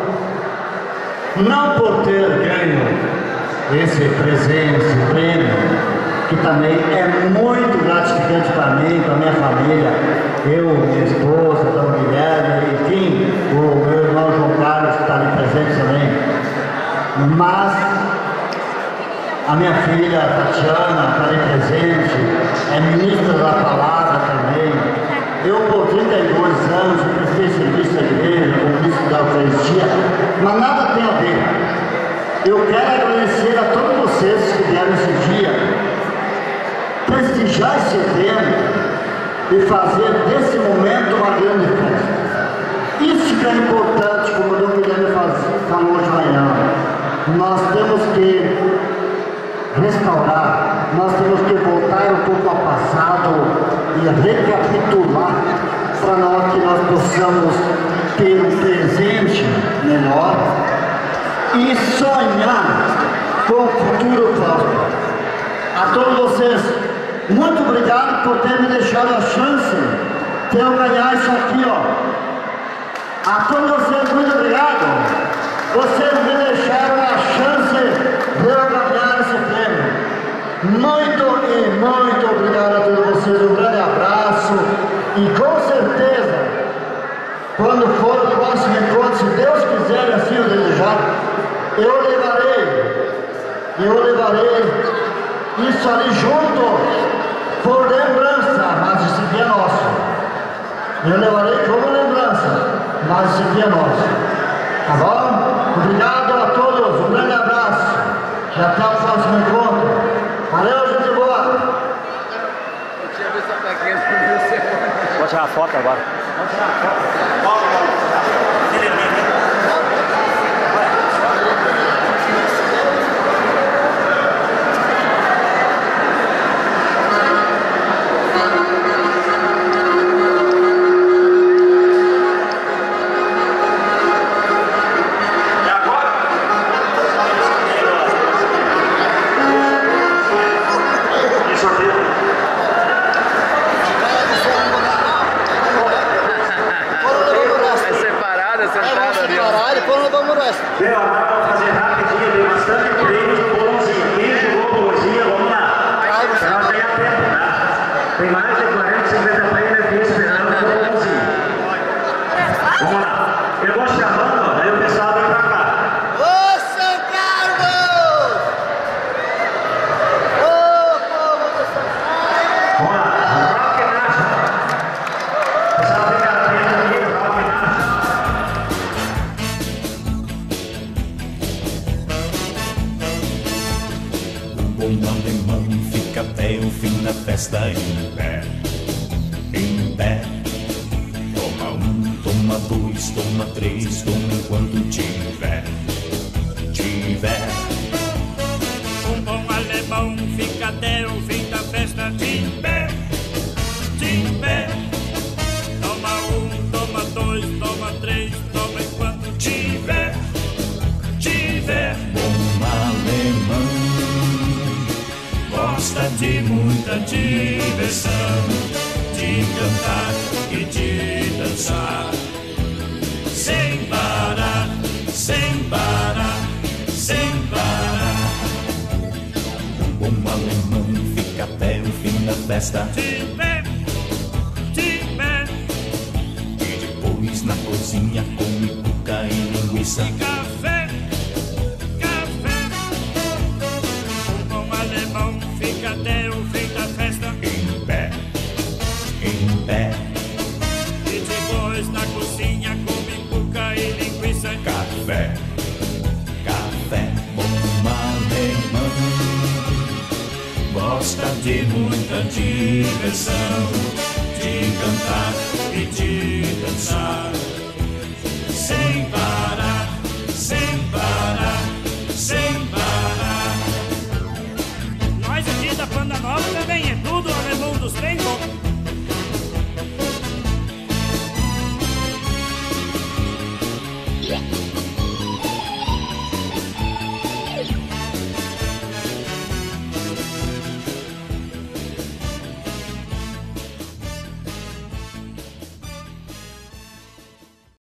não por ter ganho esse presente, esse prêmio, que também é muito gratificante para mim, para minha família, eu, minha esposa, a Guilherme, enfim, o meu irmão João Carlos, que está ali presente também. Mas a minha filha Tatiana está ali presente, é ministra da palavra também. Eu, por 32 anos, prestei serviço à igreja, como ministro da Eucaristia, mas nada tem a ver. Eu quero agradecer a todo vocês que vieram esse dia prestigiar esse evento e fazer desse momento uma grande festa. Isso que é importante, como o Dom Guilherme falou hoje de manhã. Nós temos que restaurar, nós temos que voltar um pouco ao passado e recapitular para que nós possamos ter um presente melhor e sonhar com o futuro próximo. A todos vocês, muito obrigado por ter me deixado a chance de eu ganhar isso aqui, ó. A todos vocês, muito obrigado. Vocês me deixaram a chance de eu ganhar esse prêmio. Muito obrigado a todos vocês. Um grande abraço. E com certeza, quando for o próximo encontro, se Deus quiser assim o desejar, eu levarei isso ali junto por lembrança, mas isso aqui é nosso. Eu levarei como lembrança, mas isso aqui é nosso. Tá bom? Obrigado a todos, um grande abraço e até o próximo encontro. Valeu, gente boa! Vou tirar a foto agora. Vamos tirar a foto. De muita diversão, de cantar e de dançar, sem parar, sem parar, sem parar. Um bom alemão fica até o fim da festa. E depois na cozinha come cuca e linguiça. E café, café. Um bom alemão fica até o fim da festa. Em pé, em pé. E depois na cozinha come cuca e linguiça. Café, café. Um alemão gosta de muita diversão, de cantar e de dançar.